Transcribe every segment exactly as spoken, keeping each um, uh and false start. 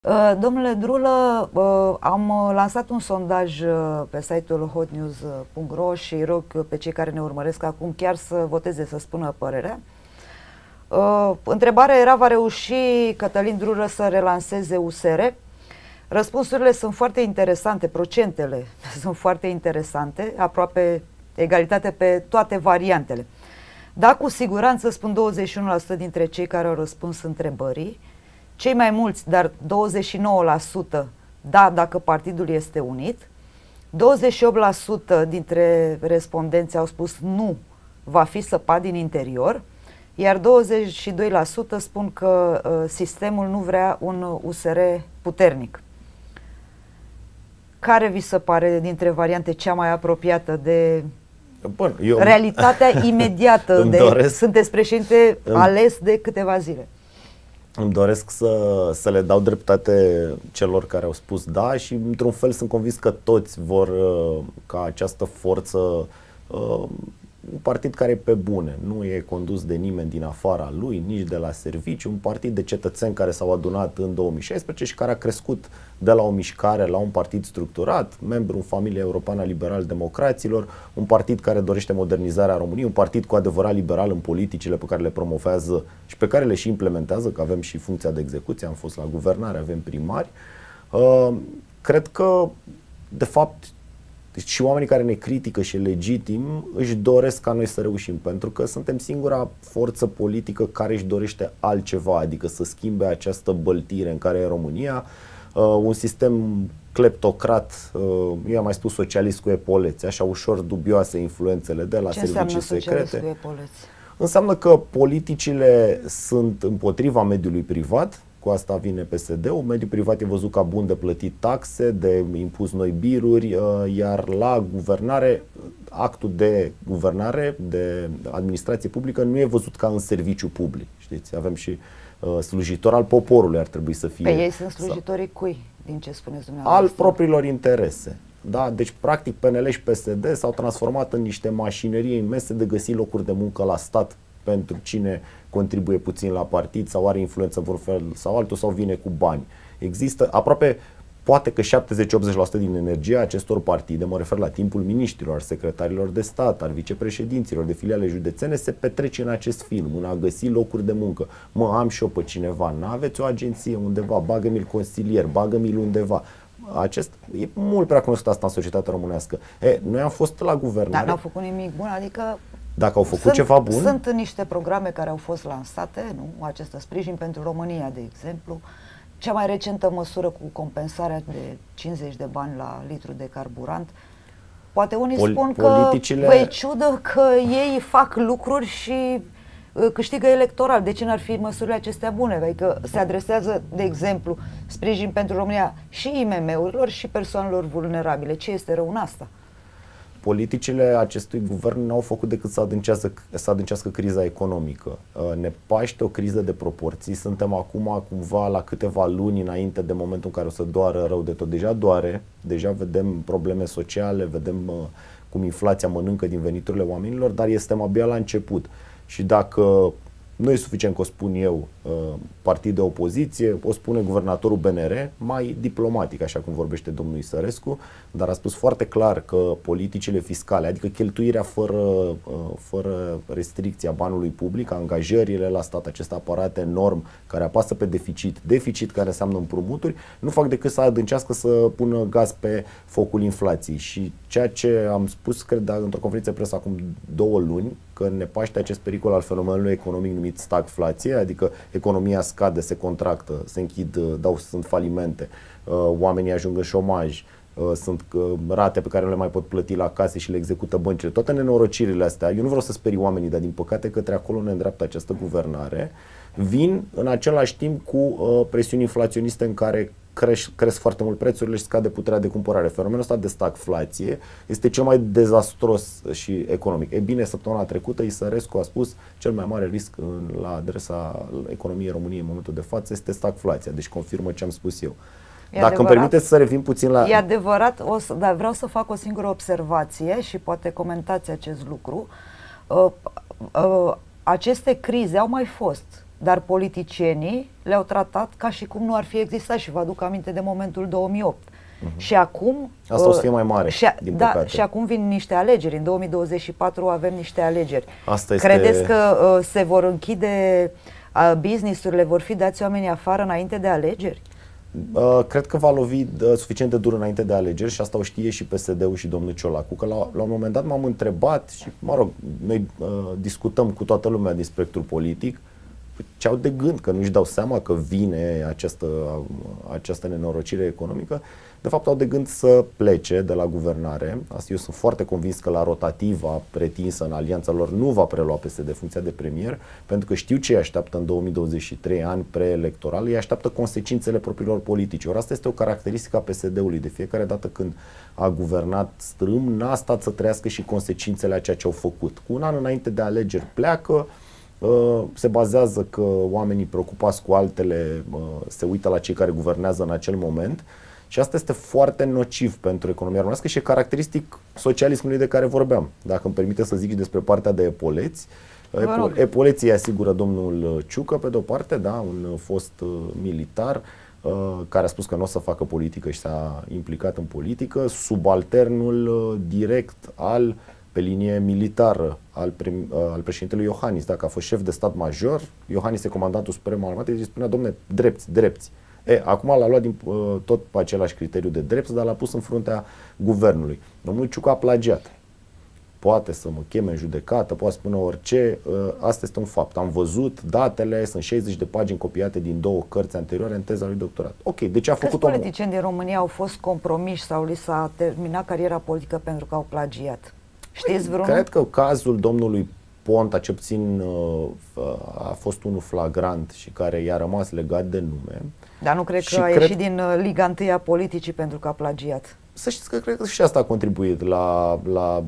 Domnule Drulă, am lansat un sondaj pe site-ul hot news punct ro și rog pe cei care ne urmăresc acum chiar să voteze, să spună părerea. Întrebarea era: va reuși Cătălin Drulă să relanseze U S R? Răspunsurile sunt foarte interesante, procentele sunt foarte interesante, aproape egalitate pe toate variantele. Da, cu siguranță, spun douăzeci și unu la sută dintre cei care au răspuns întrebării. Cei mai mulți, dar douăzeci și nouă la sută, da, dacă partidul este unit. douăzeci și opt la sută dintre respondenți au spus nu, va fi săpat din interior, iar douăzeci și doi la sută spun că uh, sistemul nu vrea un U S R puternic. Care vi se pare dintre variante cea mai apropiată de Bun, eu realitatea imediată? De, doresc, sunteți președinte îmi, ales de câteva zile. Îmi doresc să, să le dau dreptate celor care au spus da și într-un fel sunt convins că toți vor ca această forță, un partid care e pe bune, nu e condus de nimeni din afara lui, nici de la serviciu, un partid de cetățeni care s-au adunat în două mii șaisprezece și care a crescut de la o mișcare la un partid structurat, membru în familia europeană a liberal-democraților, un partid care dorește modernizarea României, un partid cu adevărat liberal în politicile pe care le promovează și pe care le și implementează, că avem și funcția de execuție, am fost la guvernare, avem primari. Uh, cred că, de fapt, deci și oamenii care ne critică și legitim își doresc ca noi să reușim, pentru că suntem singura forță politică care își dorește altceva, adică să schimbe această băltire în care e România, uh, un sistem cleptocrat, uh, eu am mai spus socialist cu epoleți, așa ușor dubioase influențele de la Ce servicii secrete. Cu epoleți? Înseamnă că politicile sunt împotriva mediului privat. Cu asta vine P S D-ul, mediul privat e văzut ca bun de plătit taxe, de impus noi biruri, iar la guvernare, actul de guvernare, de administrație publică nu e văzut ca în serviciu public. Știți, avem și uh, slujitor al poporului ar trebui să fie. Pe ei sunt slujitorii cui, din ce spuneți dumneavoastră? Al propriilor interese. Da? Deci, practic, P N L și P S D s-au transformat în niște mașinării imense de găsi locuri de muncă la stat pentru cine contribuie puțin la partid sau are influență în vreun fel sau altul sau vine cu bani. Există aproape, poate că șaptezeci-optzeci la sută din energia acestor partide, mă refer la timpul miniștrilor, secretarilor de stat, al vicepreședinților de filiale județene, se petrece în acest film, în a găsi locuri de muncă. Mă, am și eu pe cineva, n-aveți o agenție undeva, bagă-mi-l consilier, bagă-mi-l undeva. Acest, e mult prea cunoscut asta în societatea românească. E, noi am fost la guvernare. Dar n-au făcut nimic bun, adică dacă au făcut sunt, ceva bun. Sunt niște programe care au fost lansate, nu? Acest sprijin pentru România, de exemplu. Cea mai recentă măsură cu compensarea de cincizeci de bani la litru de carburant. Poate unii Pol spun politicile... că vă e ciudă că ei fac lucruri și câștigă electoral. De ce n-ar fi măsurile acestea bune? Adică se adresează, de exemplu, sprijin pentru România și I M M-urilor și persoanelor vulnerabile. Ce este rău în asta? Politicile acestui guvern n-au făcut decât să adâncească, să adâncească criza economică. Ne paște o criză de proporții. Suntem acum cumva la câteva luni înainte de momentul în care o să doară rău de tot. Deja doare, deja vedem probleme sociale, vedem cum inflația mănâncă din veniturile oamenilor, dar suntem abia la început. Și dacă nu e suficient că o spun eu, partid de opoziție, o spune guvernatorul B N R, mai diplomatic, așa cum vorbește domnul Isărescu, dar a spus foarte clar că politicile fiscale, adică cheltuirea fără, fără restricție a banului public, angajările la stat, acest aparat enorm care apasă pe deficit, deficit care înseamnă împrumuturi, nu fac decât să adâncească, să pună gaz pe focul inflației. Și ceea ce am spus, cred, într-o conferință de presă acum două luni, că ne paște acest pericol al fenomenului economic numit stagflație, adică economia scade, se contractă, se închid, dau, sunt falimente, oamenii ajung în șomaj, sunt rate pe care nu le mai pot plăti la case și le execută băncile. Toate nenorocirile astea, eu nu vreau să sperii oamenii, dar din păcate către acolo ne îndreaptă această guvernare, vin în același timp cu presiuni inflaționiste în care Cresc, cresc foarte mult prețurile și scade puterea de cumpărare. Fenomenul ăsta de stagflație este cel mai dezastros și economic. E bine, săptămâna trecută Isărescu a spus cel mai mare risc în, la adresa economiei României în momentul de față este stagflația. Deci confirmă ce am spus eu. E Dacă adevărat, îmi permiteți să revin puțin la... E adevărat, o să, dar vreau să fac o singură observație și poate comentați acest lucru. Uh, uh, aceste crize au mai fost. dar politicienii le-au tratat ca și cum nu ar fi existat și vă aduc aminte de momentul două mii opt. Uh-huh. Și acum... Asta o să fie mai mare, și a, din da, păcate. Și acum vin niște alegeri. În două mii douăzeci și patru avem niște alegeri. Asta este... Credeți că uh, se vor închide uh, business-urile, vor fi dați oamenii afară înainte de alegeri? Uh, cred că va lovi uh, suficient de dur înainte de alegeri și asta o știe și P S D-ul și domnul Ciolacu, că la, la un moment dat m-am întrebat și, mă rog, noi uh, discutăm cu toată lumea din spectrul politic ce au de gând, că nu-și dau seama că vine această, această nenorocire economică. De fapt au de gând să plece de la guvernare. Asta eu sunt foarte convins că la rotativa pretinsă în alianța lor nu va prelua P S D funcția de premier, pentru că știu ce îi așteaptă în două mii douăzeci și trei, ani preelectoral, îi așteaptă consecințele propriilor politici. Ori asta este o caracteristică a P S D-ului. De fiecare dată când a guvernat strâm, n-a stat să trăiască și consecințele a ceea ce au făcut. Cu un an înainte de alegeri pleacă, se bazează că oamenii preocupați cu altele se uită la cei care guvernează în acel moment și asta este foarte nociv pentru economia românească și e caracteristic socialismului de care vorbeam. Dacă îmi permite să zic și despre partea de epoleți. Epo- epoleții îi asigură domnul Ciucă, pe de-o parte, da, un fost militar care a spus că nu o să facă politică și s-a implicat în politică, subalternul direct al pe linie militară al, prim, al președintelui Iohannis. Dacă a fost șef de stat major, Iohannis e comandantul suprem al armatei și spunea, domne, drepți, drepți. E, acum l-a luat din, tot pe același criteriu de drepți, dar l-a pus în fruntea guvernului. Domnul Ciucă a plagiat. Poate să mă cheme în judecată, poate spune orice, asta este un fapt. Am văzut datele, sunt șaizeci de pagini copiate din două cărți anterioare în teza lui doctorat. Ok, deci a făcut. Câți politicieni din România au fost compromiși sau li s-a terminat cariera politică pentru că au plagiat? Știți vreunul? Cred că cazul domnului Ponta, ce puțin a fost unul flagrant și care i-a rămas legat de nume. Dar nu cred și că a cred... ieșit din Liga întâi a politicii pentru că a plagiat. Să știți că cred că și asta a contribuit la, la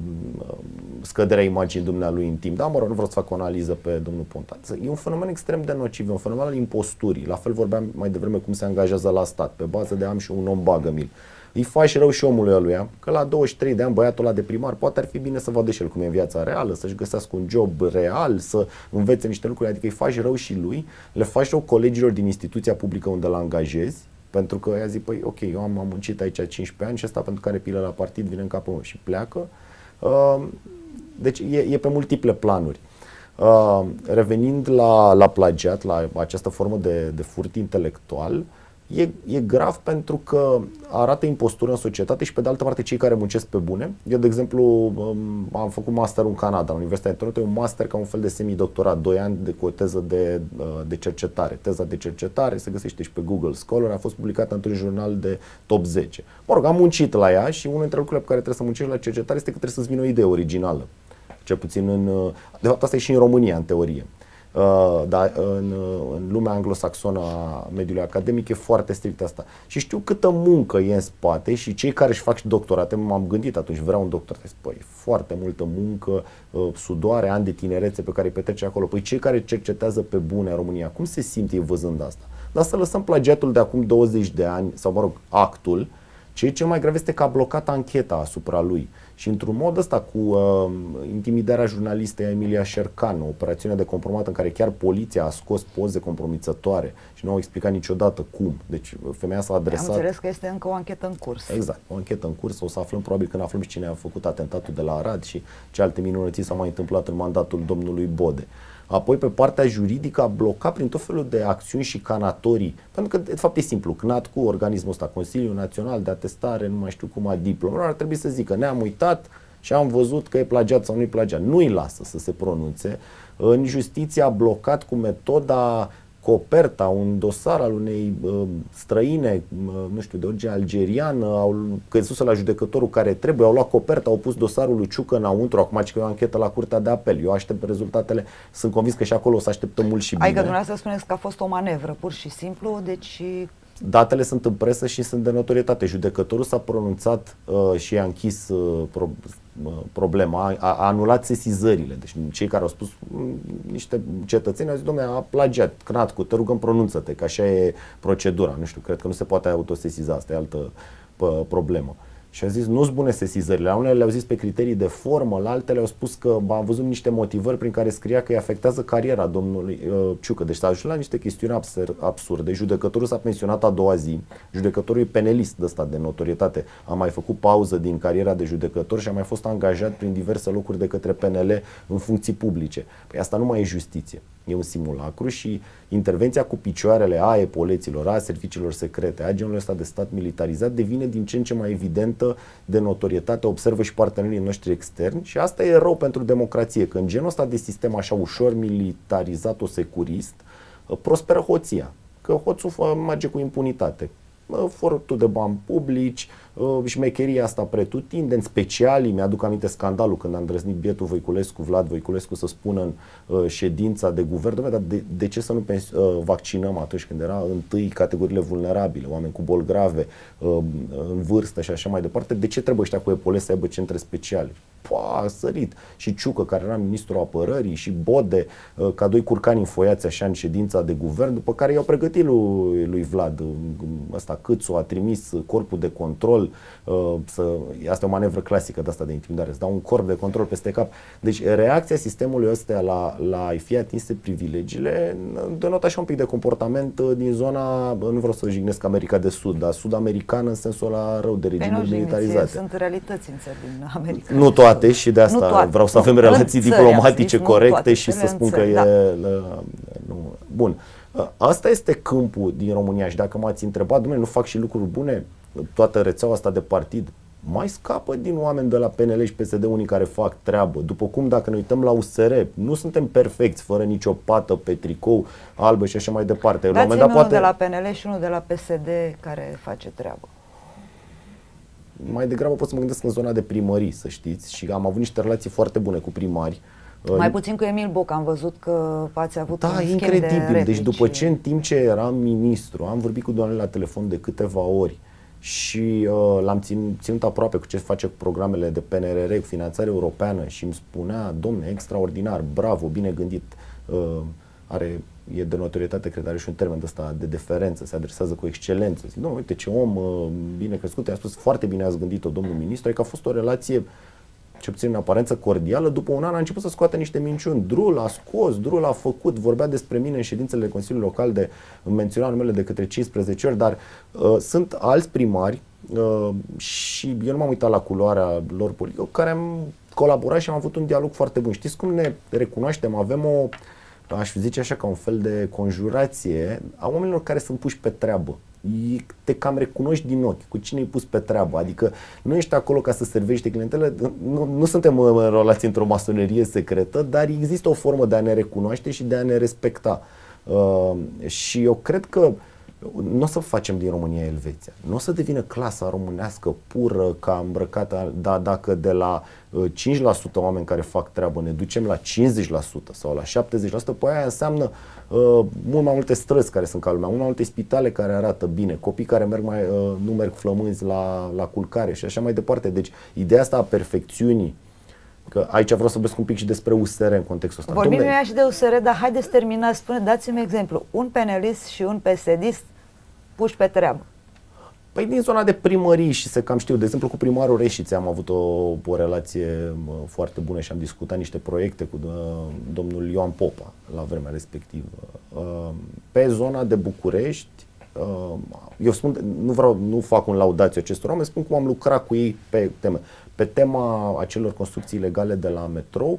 scăderea imaginii dumnealui în timp. Da, mă rog, nu vreau să fac o analiză pe domnul Ponta. E un fenomen extrem de nociv, e un fenomen al imposturii. La fel vorbeam mai devreme cum se angajează la stat, pe bază de am și un om bagă-mi-l. Îi faci rău și omului ăluia, că la douăzeci și trei de ani băiatul ăla de primar poate ar fi bine să vadă și el cum e în viața reală, să-și găsească un job real, să învețe niște lucruri, adică îi faci rău și lui, le faci rău colegilor din instituția publică unde îl angajezi, pentru că ea zic, păi ok, eu am, am muncit aici cincisprezece ani și ăsta pentru care pilă la partid vine în capul meu și pleacă. Uh, deci e, e pe multiple planuri. Uh, revenind la, la plagiat, la această formă de, de furt intelectual, E, e grav pentru că arată impostură în societate și pe de altă parte cei care muncesc pe bune. Eu, de exemplu, am făcut masterul în Canada, la Universitatea de Toronto, e un master ca un fel de semidoctorat, doi ani de, cu o teză de, de cercetare. Teza de cercetare se găsește și pe Google Scholar, a fost publicată într-un jurnal de top zece. Mă rog, am muncit la ea și unul dintre lucrurile pe care trebuie să muncești la cercetare este că trebuie să-ți vină o idee originală. Cel puțin în... De fapt, asta e și în România, în teorie. Uh, dar în, în lumea anglosaxonă a mediului academic e foarte strict asta. Și știu câtă muncă e în spate și cei care își fac și doctorate, m-am gândit atunci, vreau un doctorat. Păi, foarte multă muncă, uh, sudoare, ani de tinerețe pe care îi petrece acolo. Păi cei care cercetează pe bune în România, cum se simt ei văzând asta? Dar să lăsăm plagiatul de acum douăzeci de ani, sau mă rog, actul, ce e cel mai grav este că a blocat ancheta asupra lui. Și într-un mod ăsta cu uh, intimidarea jurnalistei Emilia Șercan, o operațiune de compromat în care chiar poliția a scos poze compromițătoare și nu au explicat niciodată cum. Deci femeia s-a adresat... Am înțeles că este încă o anchetă în curs. Exact, o anchetă în curs. O să aflăm probabil când aflăm și cine a făcut atentatul de la Arad și ce alte minunății s-au mai întâmplat în mandatul domnului Bode. Apoi, pe partea juridică, a blocat prin tot felul de acțiuni și canatorii. Pentru că, de fapt, e simplu. C N A T, cu organismul ăsta, Consiliul Național de Atestare, nu mai știu cum, a diplomelor, ar trebui să zică, ne-am uitat și am văzut că e plagiat sau nu e plagiat. Nu îi lasă să se pronunțe. În justiție a blocat cu metoda coperta, un dosar al unei uh, străine, uh, nu știu, de origine algeriană, au căzut la judecătorul care trebuie, au luat coperta, au pus dosarul lui Ciucă înăuntru, acum că e o anchetă la Curtea de Apel. Eu aștept rezultatele, sunt convins că și acolo o să așteptăm mult și bine. Adică dumneavoastră spuneți că a fost o manevră, pur și simplu, deci... Datele sunt în presă și sunt de notorietate. Judecătorul s-a pronunțat uh, și a închis uh, pro, uh, problema, a, a anulat sesizările. Deci cei care au spus, m- niște cetățeni au zis, dom'le, a plagiat, C N A T, cu te rugăm pronunță-te, că așa e procedura. Nu știu, cred că nu se poate autosesiza, asta e altă pă, problemă. Și a zis, nu sunt bune sesizările. La unele le-au zis pe criterii de formă, la altele au spus că am văzut niște motivări prin care scria că îi afectează cariera domnului uh, Ciucă. Deci s-a ajuns la niște chestiuni absurde. Judecătorul s-a pensionat a doua zi. Judecătorul e penelist de ăsta de notorietate. A mai făcut pauză din cariera de judecător și a mai fost angajat prin diverse locuri de către P N L în funcții publice. Păi asta nu mai e justiție. E un simulacru și intervenția cu picioarele a epoleților, a serviciilor secrete, a genului ăsta de stat militarizat devine din ce în ce mai evidentă, de notorietate, observă și partenerii noștri externi și asta e rău pentru democrație, că în genul ăsta de sistem așa ușor militarizat-o-securist prosperă hoția, că hoțul merge cu impunitate. Furtul de bani publici, șmecheria asta pretutindeni, specialii, mi-aduc aminte scandalul când a îndrăznit bietul Voiculescu, Vlad Voiculescu, să spună în uh, ședința de guvern, dar de, de ce să nu uh, vaccinăm atunci când era întâi categoriile vulnerabile, oameni cu boli grave, uh, în vârstă și așa mai departe, de ce trebuie ăștia cu epole să aibă centre speciale? Pa, a sărit. Și Ciucă, care era ministrul apărării, și Bode, uh, ca doi curcani înfoiați așa în ședința de guvern, după care i-au pregătit lui, lui Vlad, uh, ăsta Câțu a trimis corpul de control. Uh, să, asta e o manevră clasică de asta de intimidare, îți dau un corp de control peste cap. Deci reacția sistemului ăsta la, la a-i fi atinse privilegiile denotă așa un pic de comportament din zona, nu vreau să jignesc America de Sud, dar sud-americană în sensul ăla rău de regimuri militarizate. Sunt realități în țări din America. Nu toate și de asta vreau să avem relații diplomatice corecte și să spun că e... Nu, bun. Asta este câmpul din România și dacă m-ați întrebat, dom'le, nu fac și lucruri bune? Toată rețeaua asta de partid mai scapă din oameni de la P N L și P S D unii care fac treabă. După cum dacă ne uităm la U S R, nu suntem perfecți, fără nicio pată pe tricou albă și așa mai departe. Dați-mi unul poate... de la P N L și unul de la P S D care face treabă. Mai degrabă pot să mă gândesc în zona de primării, să știți, și am avut niște relații foarte bune cu primari. Mai puțin cu Emil Boc, am văzut că ați avut da, un schimb incredibil. De deci după ce în timp ce eram ministru, am vorbit cu doamnele la telefon de câteva ori și uh, l-am ținut, ținut aproape cu ce face cu programele de P N R R, cu finanțare europeană și îmi spunea, domne, extraordinar, bravo, bine gândit, uh, are, e de notorietate, cred, are și un termen de ăsta de deferență, se adresează cu excelență. Zic, domnule, uite ce om uh, bine crescut, i-a spus, foarte bine ați gândit-o, domnul ministru, adică a fost o relație ce puțin în aparență cordială. După un an a început să scoate niște minciuni. Drul a scos, Drul a făcut, vorbea despre mine în ședințele Consiliului Local, de menționa numele de către cincisprezece ori, dar uh, sunt alți primari uh, și eu nu m-am uitat la culoarea lor politică, care am colaborat și am avut un dialog foarte bun. Știți cum ne recunoaștem? Avem o, aș zice așa, ca un fel de conjurație a oamenilor care sunt puși pe treabă. Te cam recunoști din ochi cu cine e pus pe treabă, adică nu ești acolo ca să servești clientele, nu, nu suntem în relație într-o masonerie secretă, dar există o formă de a ne recunoaște și de a ne respecta. Uh, și eu cred că nu o să facem din România Elveția, nu o să devină clasa românească pură, ca îmbrăcată, dar dacă de la uh, cinci la sută oameni care fac treabă ne ducem la cincizeci la sută sau la șaptezeci la sută, păi aia înseamnă uh, mult mai multe străzi care sunt ca lumea, mult mai multe spitale care arată bine, copii care merg mai, uh, nu merg flămânzi la, la culcare și așa mai departe. Deci ideea asta a perfecțiunii, că aici vreau să vorbesc un pic și despre U S R în contextul ăsta. Vorbim noi și de U S R, dar haideți terminați, spune, dați-mi exemplu, un penelist și un P S D-ist puși pe treabă. Păi din zona de primării și se cam știu, de exemplu cu primarul Reșiței am avut o, o relație foarte bună și am discutat niște proiecte cu domnul Ioan Popa la vremea respectivă. Pe zona de București, eu spun, nu vreau, nu fac un laudațiu acestor oameni, spun cum am lucrat cu ei pe teme. Pe tema acelor construcții ilegale de la metrou,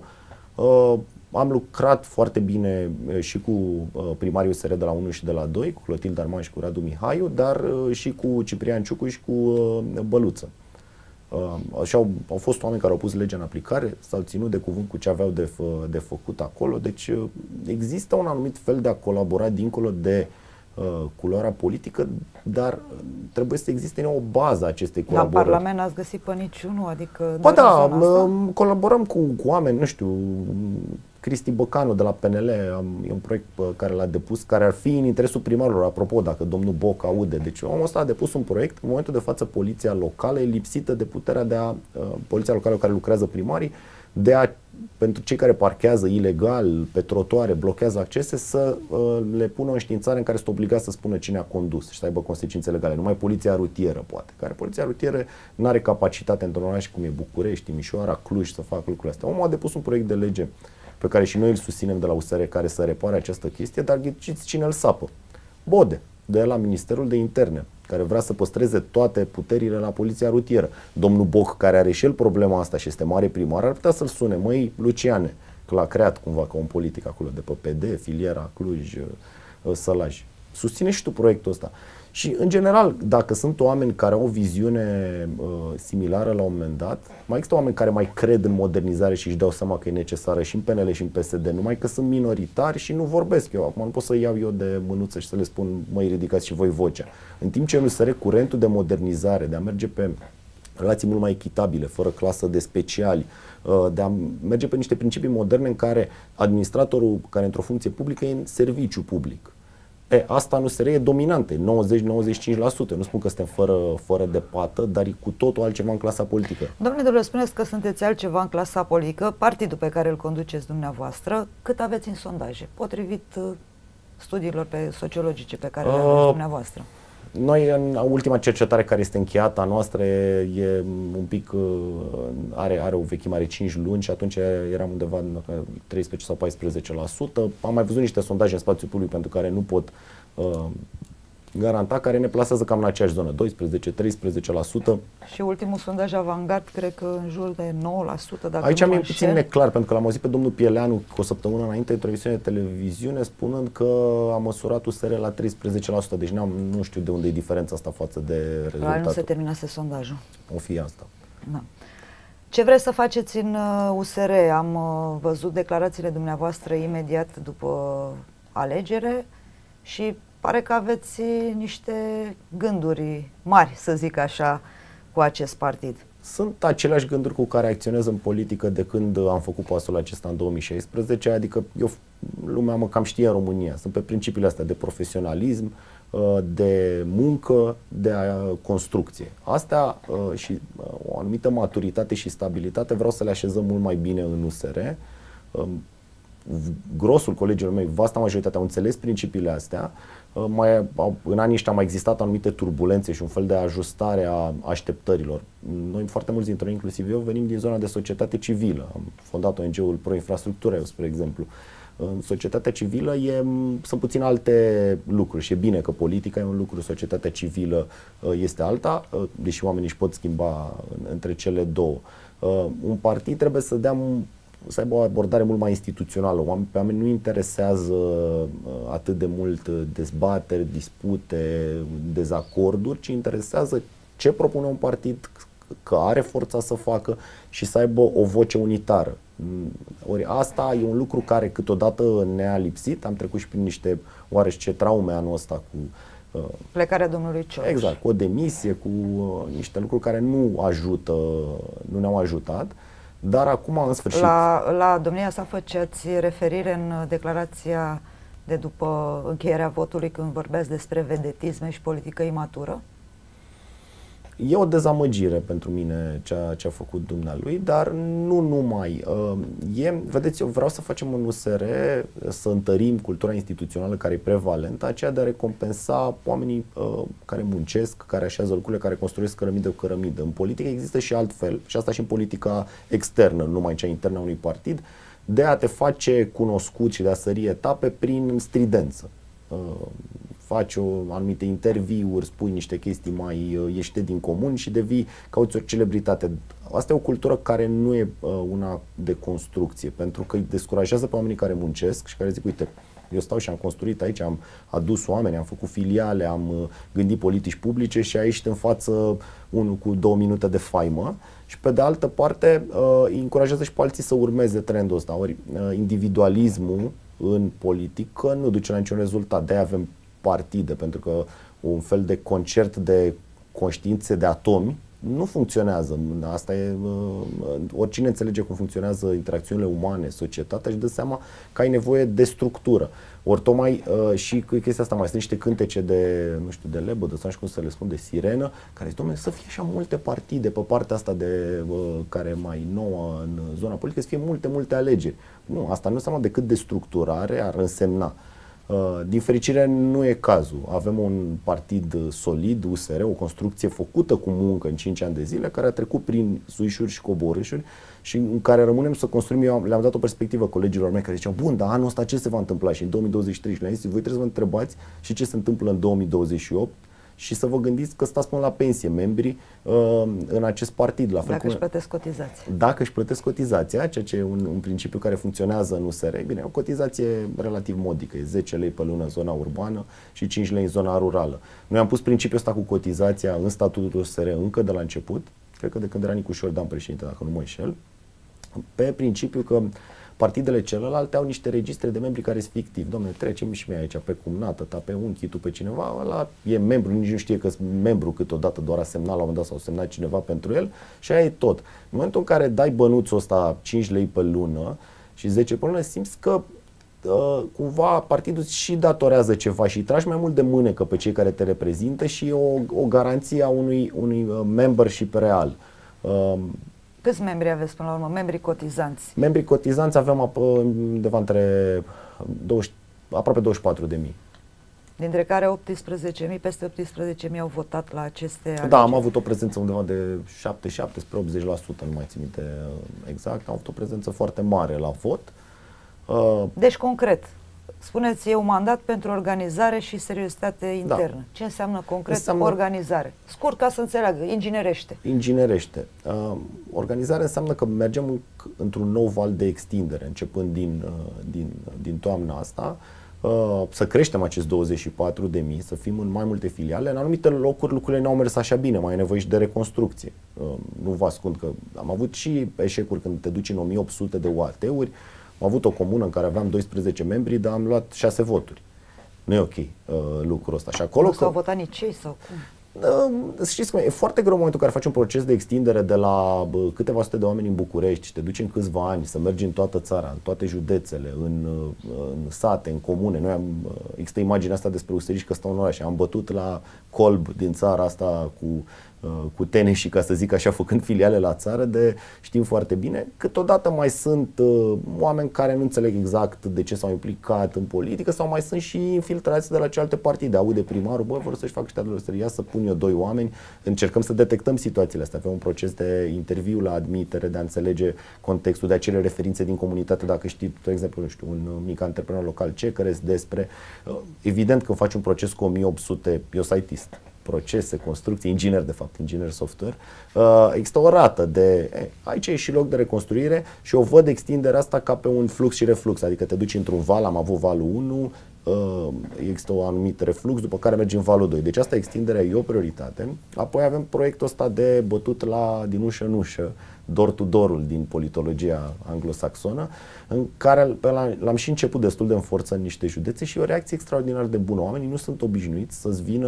am lucrat foarte bine și cu primarii U S R de la unu și de la doi, cu Clotilde Arman și cu Radu Mihaiu, dar și cu Ciprian Ciucu și cu Băluță. Așa au, au fost oameni care au pus legea în aplicare, s-au ținut de cuvânt cu ce aveau de, fă, de făcut acolo, deci există un anumit fel de a colabora dincolo de uh, culoarea politică, dar trebuie să existe o bază a acestei colaborări. La Parlament n-ați găsit pe niciunul? Adică ba da, colaborăm cu, cu oameni, nu știu, Cristi Băcanu de la P N L, am, e un proiect pe care l-a depus, care ar fi în interesul primarilor, apropo, dacă domnul Boc aude. Deci omul ăsta a depus un proiect, în momentul de față poliția locală e lipsită de puterea de a, uh, poliția locală care lucrează primarii, de a pentru cei care parchează ilegal pe trotuare, blochează accese, să uh, le pună o înștiințare în care sunt obligați să spună cine a condus și să aibă consecințe legale. Numai poliția rutieră poate, care poliția rutieră nu are capacitate într-un oraș cum e București, Timișoara, Cluj să facă lucrurile astea. Omul a depus un proiect de lege pe care și noi îl susținem de la U S R, care să repare această chestie, dar ghiciți cine îl sapă? Bode, de la Ministerul de Interne, care vrea să păstreze toate puterile la poliția rutieră. Domnul Boc, care are și el problema asta și este mare primar, ar putea să-l sune. Măi, Luciane, că l-a creat cumva ca un politic acolo de pe P D, filiera Cluj, Sălaj. Susține și tu proiectul ăsta. Și, în general, dacă sunt oameni care au o viziune uh, similară la un moment dat, mai există oameni care mai cred în modernizare și își dau seama că e necesară și în P N L și în P S D, numai că sunt minoritari și nu vorbesc eu. Acum nu pot să iau eu de mânuță și să le spun, măi, ridicați și voi vocea. În timp ce în U S R curentul de modernizare, de a merge pe relații mult mai echitabile, fără clasă de speciali, uh, de a merge pe niște principii moderne în care administratorul care într-o funcție publică e în serviciu public. E, asta în U S R e dominantă, nouăzeci la nouăzeci și cinci la sută. Nu spun că suntem fără, fără de pată, dar e cu totul altceva în clasa politică. Domnule Drulă, spuneți că sunteți altceva în clasa politică, partidul pe care îl conduceți dumneavoastră, cât aveți în sondaje, potrivit uh, studiilor pe sociologice pe care le aveți uh, dumneavoastră? Noi, în ultima cercetare care este încheiată a noastră, e un pic, are, are o vechime, are cinci luni și atunci eram undeva în treisprezece sau paisprezece la sută. Am mai văzut niște sondaje în spațiul public pentru care nu pot uh, garanta, care ne plasează cam în aceeași zonă, doisprezece la treisprezece la sută. Și ultimul sondaj Avangard, cred că în jur de nouă la sută. Dacă aici mi-e puțin neclar, pentru că l-am auzit pe domnul Pieleanu cu o săptămână înainte într-o emisiune de televiziune spunând că a măsurat U S R la treisprezece la sută, deci n-am, nu știu de unde e diferența asta față de rezultatul. Probabil nu se terminase sondajul. O fi asta. Da. Ce vreți să faceți în U S R? Am uh, văzut declarațiile dumneavoastră imediat după alegere și pare că aveți niște gânduri mari, să zic așa, cu acest partid. Sunt aceleași gânduri cu care acționez în politică de când am făcut pasul acesta în două mii șaisprezece, adică eu, lumea mă cam știe în România. Sunt pe principiile astea de profesionalism, de muncă, de construcție. Astea și o anumită maturitate și stabilitate vreau să le așezăm mult mai bine în U S R. Grosul colegilor mei, vasta majoritate, au înțeles principiile astea. Mai, în anii ăștia au mai existat anumite turbulențe și un fel de ajustare a așteptărilor. Noi, foarte mulți dintre noi, inclusiv eu, venim din zona de societate civilă. Am fondat O N G-ul Pro-Infrastructură, eu, spre exemplu. În societatea civilă e, sunt puțin alte lucruri și e bine că politica e un lucru, societatea civilă este alta, deși oamenii își pot schimba între cele două. Un partid trebuie să dea să aibă o abordare mult mai instituțională. Pe oameni nu interesează atât de mult dezbateri, dispute, dezacorduri, ci interesează ce propune un partid, că are forța să facă și să aibă o voce unitară. Ori asta e un lucru care câteodată ne-a lipsit. Am trecut și prin niște oarește traume anul ăsta cu plecarea domnului Cioloș. Exact, cu o demisie, cu niște lucruri care nu ajută, nu ne-au ajutat. Dar acum, în sfârșit... La, la domnia sa făceați referire în declarația de după încheierea votului când vorbeați despre vedetisme și politică imatură? E o dezamăgire pentru mine ceea ce a făcut dumnealui, dar nu numai. E, vedeți, eu vreau să facem un U S R, să întărim cultura instituțională care e prevalentă, aceea de a recompensa oamenii uh, care muncesc, care așează lucrurile, care construiesc cărămidă cu cărămidă. În politică există și altfel, și asta și în politica externă, nu numai cea internă a unui partid, de a te face cunoscut și de a sări etape prin stridență. Uh, faci o anumite interviuri, spui niște chestii mai uh, ieșite din comun și devii, cauți o celebritate. Asta e o cultură care nu e uh, una de construcție, pentru că îi descurajează pe oamenii care muncesc și care zic, uite, eu stau și am construit aici, am adus oameni, am făcut filiale, am uh, gândit politici publice și ai ieșit în față unul cu două minute de faimă. Și pe de altă parte uh, îi încurajează și pe alții să urmeze trendul ăsta. Ori uh, individualismul în politică nu duce la niciun rezultat. De-aia avem partide, pentru că un fel de concert de conștiințe de atomi nu funcționează. Asta e, oricine înțelege cum funcționează interacțiunile umane, societatea, și dă seama că ai nevoie de structură. Ori tocmai și chestia asta, mai sunt niște cântece de, nu știu, de lebădă, sau nu știu cum să le spun, de sirenă, care zic, dom'le, să fie așa multe partide pe partea asta de, care e mai nouă în zona politică, să fie multe, multe alegeri. Nu, asta nu înseamnă decât de structurare ar însemna. Din fericire nu e cazul. Avem un partid solid, U S R, o construcție făcută cu muncă în cinci ani de zile, care a trecut prin suișuri și coborâșuri și în care rămânem să construim. Eu le-am dat o perspectivă colegilor mei care ziceau, bun, dar anul ăsta ce se va întâmpla? Și în două mii douăzeci și trei, și le-am zis, voi trebuie să vă întrebați și ce se întâmplă în două mii douăzeci și opt și să vă gândiți că stați până la pensie membrii uh, în acest partid. La fel dacă cum, își plătesc cotizația. Dacă își plătesc cotizația, ceea ce e un, un principiu care funcționează în U S R, bine, o cotizație relativ modică, e zece lei pe lună în zona urbană și cinci lei în zona rurală. Noi am pus principiul ăsta cu cotizația în statutul U S R încă de la început, cred că de când era Nicu Șordan președinte, dacă nu mă înșel, pe principiu că partidele celelalte au niște registre de membri care sunt fictivi. Dom'le, trecem și mie aici pe cumnată ta, pe unchi, tu pe cineva, ăla e membru, nici nu știe că sunt membru câteodată, doar a semnat la un moment dat sau a semnat cineva pentru el și aia e tot. În momentul în care dai bănuțul ăsta cinci lei pe lună și zece pe lună, simți că uh, cumva partidul și datorează ceva și îi tragi mai mult de mânecă pe cei care te reprezintă și o, o garanție a unui, unui membership real. Uh, Câți membri aveți până la urmă? Membrii cotizanți? Membrii cotizanți avem undeva între douăzeci, aproape douăzeci și patru de mii. Dintre care optsprezece mii, peste optsprezece mii au votat la aceste alegeri. Da, am avut o prezență undeva de șaptezeci și șapte spre optzeci la sută, nu mai țin minte exact. Am avut o prezență foarte mare la vot. Deci, concret, spuneți, e un mandat pentru organizare și seriozitate internă. Da. Ce înseamnă concret înseamnă organizare? Scurt, ca să înțeleagă, inginerește. Inginerește. Uh, organizare înseamnă că mergem într-un nou val de extindere, începând din, uh, din, din toamna asta, uh, să creștem acest douăzeci și patru de mii, să fim în mai multe filiale. În anumite locuri lucrurile n-au mers așa bine, mai e nevoie și de reconstrucție. Uh, nu vă ascund că am avut și eșecuri când te duci în o mie opt sute de U A T-uri. Am avut o comună în care aveam doisprezece membri, dar am luat șase voturi. Nu e ok uh, lucrul ăsta. Și acolo nu s-au votat nici ei sau cum? Uh, știți cum e, e foarte greu în momentul în care faci un proces de extindere de la uh, câteva sute de oameni în București și te duci în câțiva ani, să mergi în toată țara, în toate județele, în, uh, în sate, în comune. Noi am, uh, există imaginea asta despre useriști că stau în oraș. Am bătut la colb din țara asta cu cu teneșii, ca să zic așa, făcând filiale la țară, de știm foarte bine. Câteodată mai sunt uh, oameni care nu înțeleg exact de ce s-au implicat în politică sau mai sunt și infiltrați de la celelalte partide. Aude primarul, bă, vor să-și facă ăștia de loteria, să pun eu doi oameni. Încercăm să detectăm situațiile astea. Avem un proces de interviu la admitere, de a înțelege contextul, de acele referințe din comunitate, dacă știi, de exemplu, nu știu, un mic antreprenor local, ce crezi despre... Uh, evident, când faci un proces cu o mie opt sute, eu site-ist, procese, construcții, inginer de fapt, inginer software, uh, există o rată de, eh, aici e și loc de reconstruire și eu văd extinderea asta ca pe un flux și reflux, adică te duci într-un val, am avut valul unu, uh, există un anumit reflux, după care mergi în valul doi. Deci asta extinderea e o prioritate. Apoi avem proiectul ăsta de bătut la din ușă în ușă, door to door-ul din politologia anglosaxonă, în care l-am și început destul de în forță în niște județe și o reacție extraordinar de bună. Oamenii nu sunt obișnuiți să-ți vină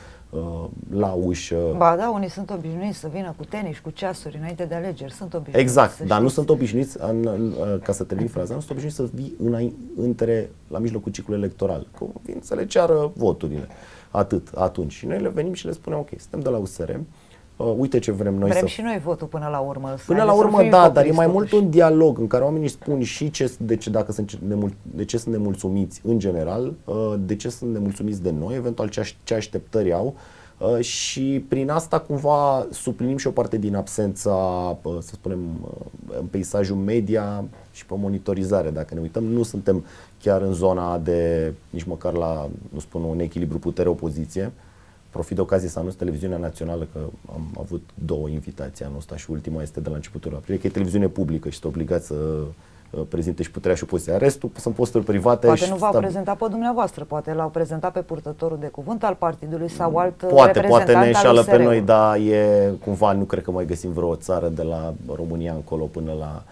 uh, la ușă. Ba da, unii sunt obișnuiți să vină cu tenis, cu ceasuri înainte de alegeri. Sunt obișnuiți. Exact, dar știți. Nu sunt obișnuiți, în, în, ca să termin fraza, nu sunt obișnuiți să vii în, între, la mijlocul ciclului electoral. Că vin să le ceară voturile. Atât, atunci. Și noi le venim și le spunem, ok, suntem de la U S R, Uh, uite ce vrem noi vrem să... și noi votul până la urmă. Până la urmă, da, dar e mai mult un dialog în care oamenii spun și ce, de, ce, dacă sunt nemul, de ce sunt nemulțumiți în general, uh, de ce sunt nemulțumiți de noi, eventual ce, aș, ce așteptări au uh, și prin asta cumva suplinim și o parte din absența, uh, să spunem, uh, în peisajul media și pe monitorizare. Dacă ne uităm, nu suntem chiar în zona de, nici măcar la, nu spun, un echilibru putere-opoziție. Profit de ocazie să anunț televiziunea națională că am avut două invitații anul ăsta și ultima este de la începutul aprilie, că e televiziune publică și este obligat să prezinte și puterea și opoziția. Restul sunt posturi private. Poate și nu v-au stab... prezentat pe dumneavoastră, poate l-au prezentat pe purtătorul de cuvânt al partidului sau alt poate, reprezentant poate ne înșală al U S R-ului. pe noi, dar e cumva, nu cred că mai găsim vreo țară de la România încolo până la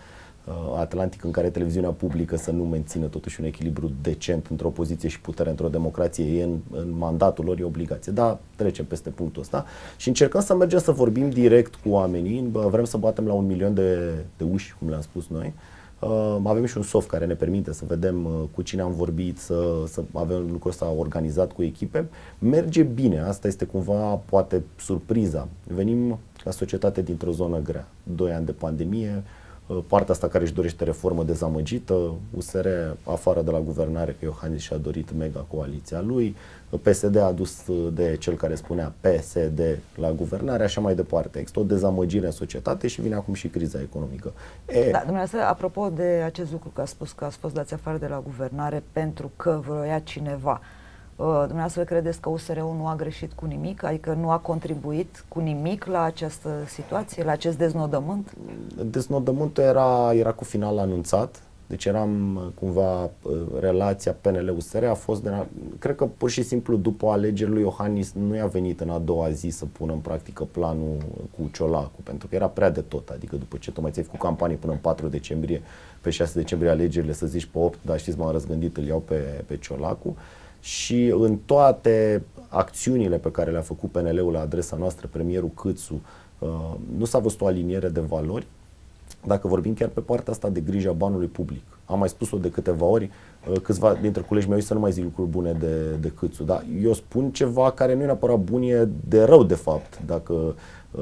atlantic în care televiziunea publică să nu mențină totuși un echilibru decent între opoziție și putere într-o democrație. E în, în mandatul lor, e obligație. Da, trecem peste punctul ăsta și încercăm să mergem să vorbim direct cu oamenii. Vrem să batem la un milion de, de uși, cum le-am spus noi. Uh, avem și un soft care ne permite să vedem uh, cu cine am vorbit, să, să avem lucrul ăsta organizat cu echipe. Merge bine, asta este cumva poate surpriza. Venim ca societate dintr-o zonă grea, doi ani de pandemie, uh, partea asta care își dorește reformă dezamăgită, U S R afară de la guvernare, că Iohannis și-a dorit mega coaliția lui, P S D a adus de cel care spunea P S D la guvernare, așa mai departe. Există o dezamăgire în societate și vine acum și criza economică. E... Da, dumneavoastră, apropo de acest lucru, că a spus că ați fost dați afară de la guvernare pentru că vroia cineva, uh, dumneavoastră credeți că U S R-ul nu a greșit cu nimic? Adică nu a contribuit cu nimic la această situație, la acest deznodământ? Deznodământul era, era cu final anunțat. Deci eram cumva, relația P N L-U S R a fost, de, cred că pur și simplu după alegeri lui Iohannis nu i-a venit în a doua zi să pună în practică planul cu Ciolacu, pentru că era prea de tot, adică după ce tocmai ți-ai făcut campanie până în patru decembrie, pe șase decembrie alegerile, să zici pe opt, dar știți, m-am răzgândit, îl iau pe, pe Ciolacu și în toate acțiunile pe care le-a făcut P N L-ul la adresa noastră, premierul Câțu, nu s-a văzut o aliniere de valori. Dacă vorbim chiar pe partea asta de grija banului public, am mai spus-o de câteva ori, câțiva dintre colegii mei să nu mai zic lucruri bune de, de Câțu, dar eu spun ceva care nu e neapărat bun, e de rău de fapt, dacă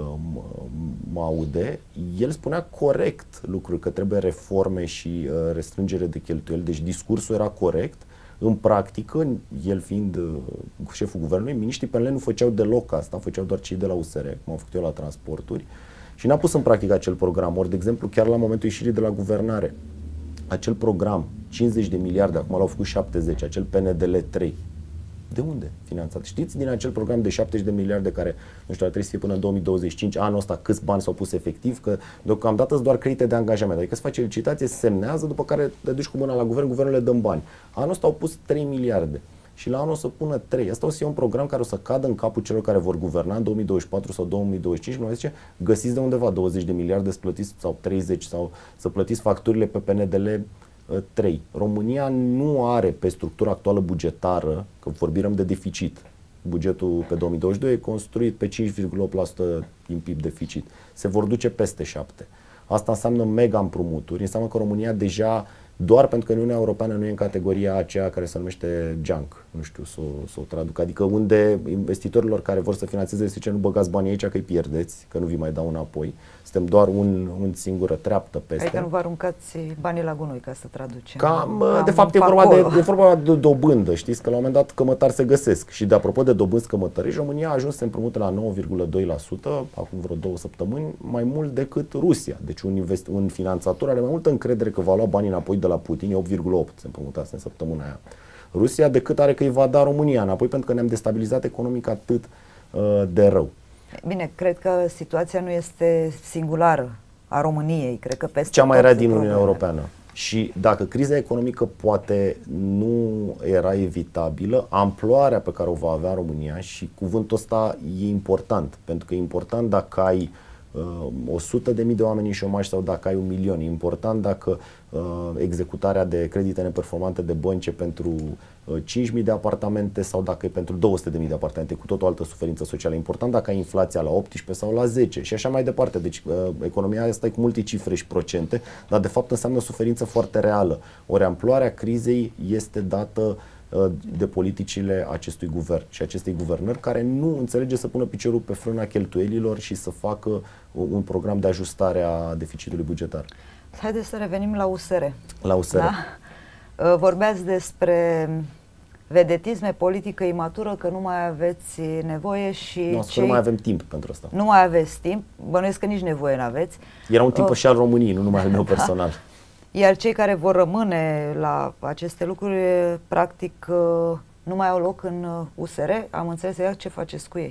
mă aude. El spunea corect lucruri, că trebuie reforme și restrângere de cheltuieli, deci discursul era corect. În practică, el fiind șeful guvernului, miniștrii P N L nu făceau deloc asta, făceau doar cei de la U S R, cum am făcut eu la transporturi. Și n-a pus în practică acel program. Ori, de exemplu, chiar la momentul ieșirii de la guvernare, acel program, cincizeci de miliarde, acum l-au făcut șaptezeci, acel P N D L trei. De unde finanțat? Știți, din acel program de șaptezeci de miliarde care, nu știu, ar trebui să fie până în două mii douăzeci și cinci, anul ăsta câți bani s-au pus efectiv, că deocamdată sunt doar credite de angajament. Adică se face licitație, se semnează, după care te duci cu mâna la guvern, guvernul le dă bani. Anul ăsta au pus trei miliarde. Și la anul o să pună trei. Asta o să fie un program care o să cadă în capul celor care vor guverna în două mii douăzeci și patru sau două mii douăzeci și cinci. Nu mai zice, găsiți de undeva douăzeci de miliarde să plătiți, sau treizeci, sau să plătiți facturile pe P N D L trei. România nu are pe structura actuală bugetară, că vorbim de deficit. Bugetul pe două mii douăzeci și doi e construit pe cinci virgulă opt la sută din P I B deficit. Se vor duce peste șapte. Asta înseamnă mega împrumuturi, înseamnă că România deja, doar pentru că Uniunea Europeană nu e în categoria aceea care se numește junk, nu știu să o, să o traduc, adică unde investitorilor care vor să finanțeze se zice nu băgați banii aici că îi pierdeți, că nu vi mai dau înapoi. Suntem doar un, un singură treaptă peste. Adică nu vă aruncați banii la gunoi, ca să traducem. Cam, Cam de fapt e vorba de, e vorba de dobândă, știți că la un moment dat cămătari se găsesc. Și de apropo de dobânzi cămătărești, România a ajuns să împrumute la nouă virgulă doi la sută, acum vreo două săptămâni, mai mult decât Rusia. Deci un, invest, un finanțator are mai multă încredere că va lua banii înapoi de la Putin, e opt virgulă opt se împrumutase în săptămâna aia. Rusia decât are că îi va da România înapoi, pentru că ne-am destabilizat economic atât uh, de rău. Bine, cred că situația nu este singulară a României, cred că peste cea mai rea din probleme. Uniunea Europeană. Și dacă criza economică poate nu era evitabilă, amploarea pe care o va avea România, și cuvântul ăsta e important, pentru că e important dacă ai uh, o sută de mii de oameni în șomaj sau dacă ai un milion. E important dacă uh, executarea de credite neperformante de bănci pentru uh, cinci mii de apartamente sau dacă e pentru două sute de mii de apartamente, cu tot o altă suferință socială. E important dacă ai inflația la optsprezece sau la zece și așa mai departe. Deci uh, economia asta e cu multe cifre și procente, dar de fapt înseamnă o suferință foarte reală. Ori amploarea crizei este dată de politicile acestui guvern și acestei guvernări, care nu înțelege să pună piciorul pe frâna cheltuielilor și să facă un program de ajustare a deficitului bugetar. Haideți să revenim la U S R. La U S R. Da? Vorbeați despre vedetisme, politică imatură, că nu mai aveți nevoie și... Nu, cei... nu mai avem timp pentru asta. Nu mai aveți timp, bănuiesc că nici nevoie n-aveți. Era un timp uh... și al României, nu numai al meu personal. Iar cei care vor rămâne la aceste lucruri, practic, nu mai au loc în U S R. Am înțeles exact ce faceți cu ei.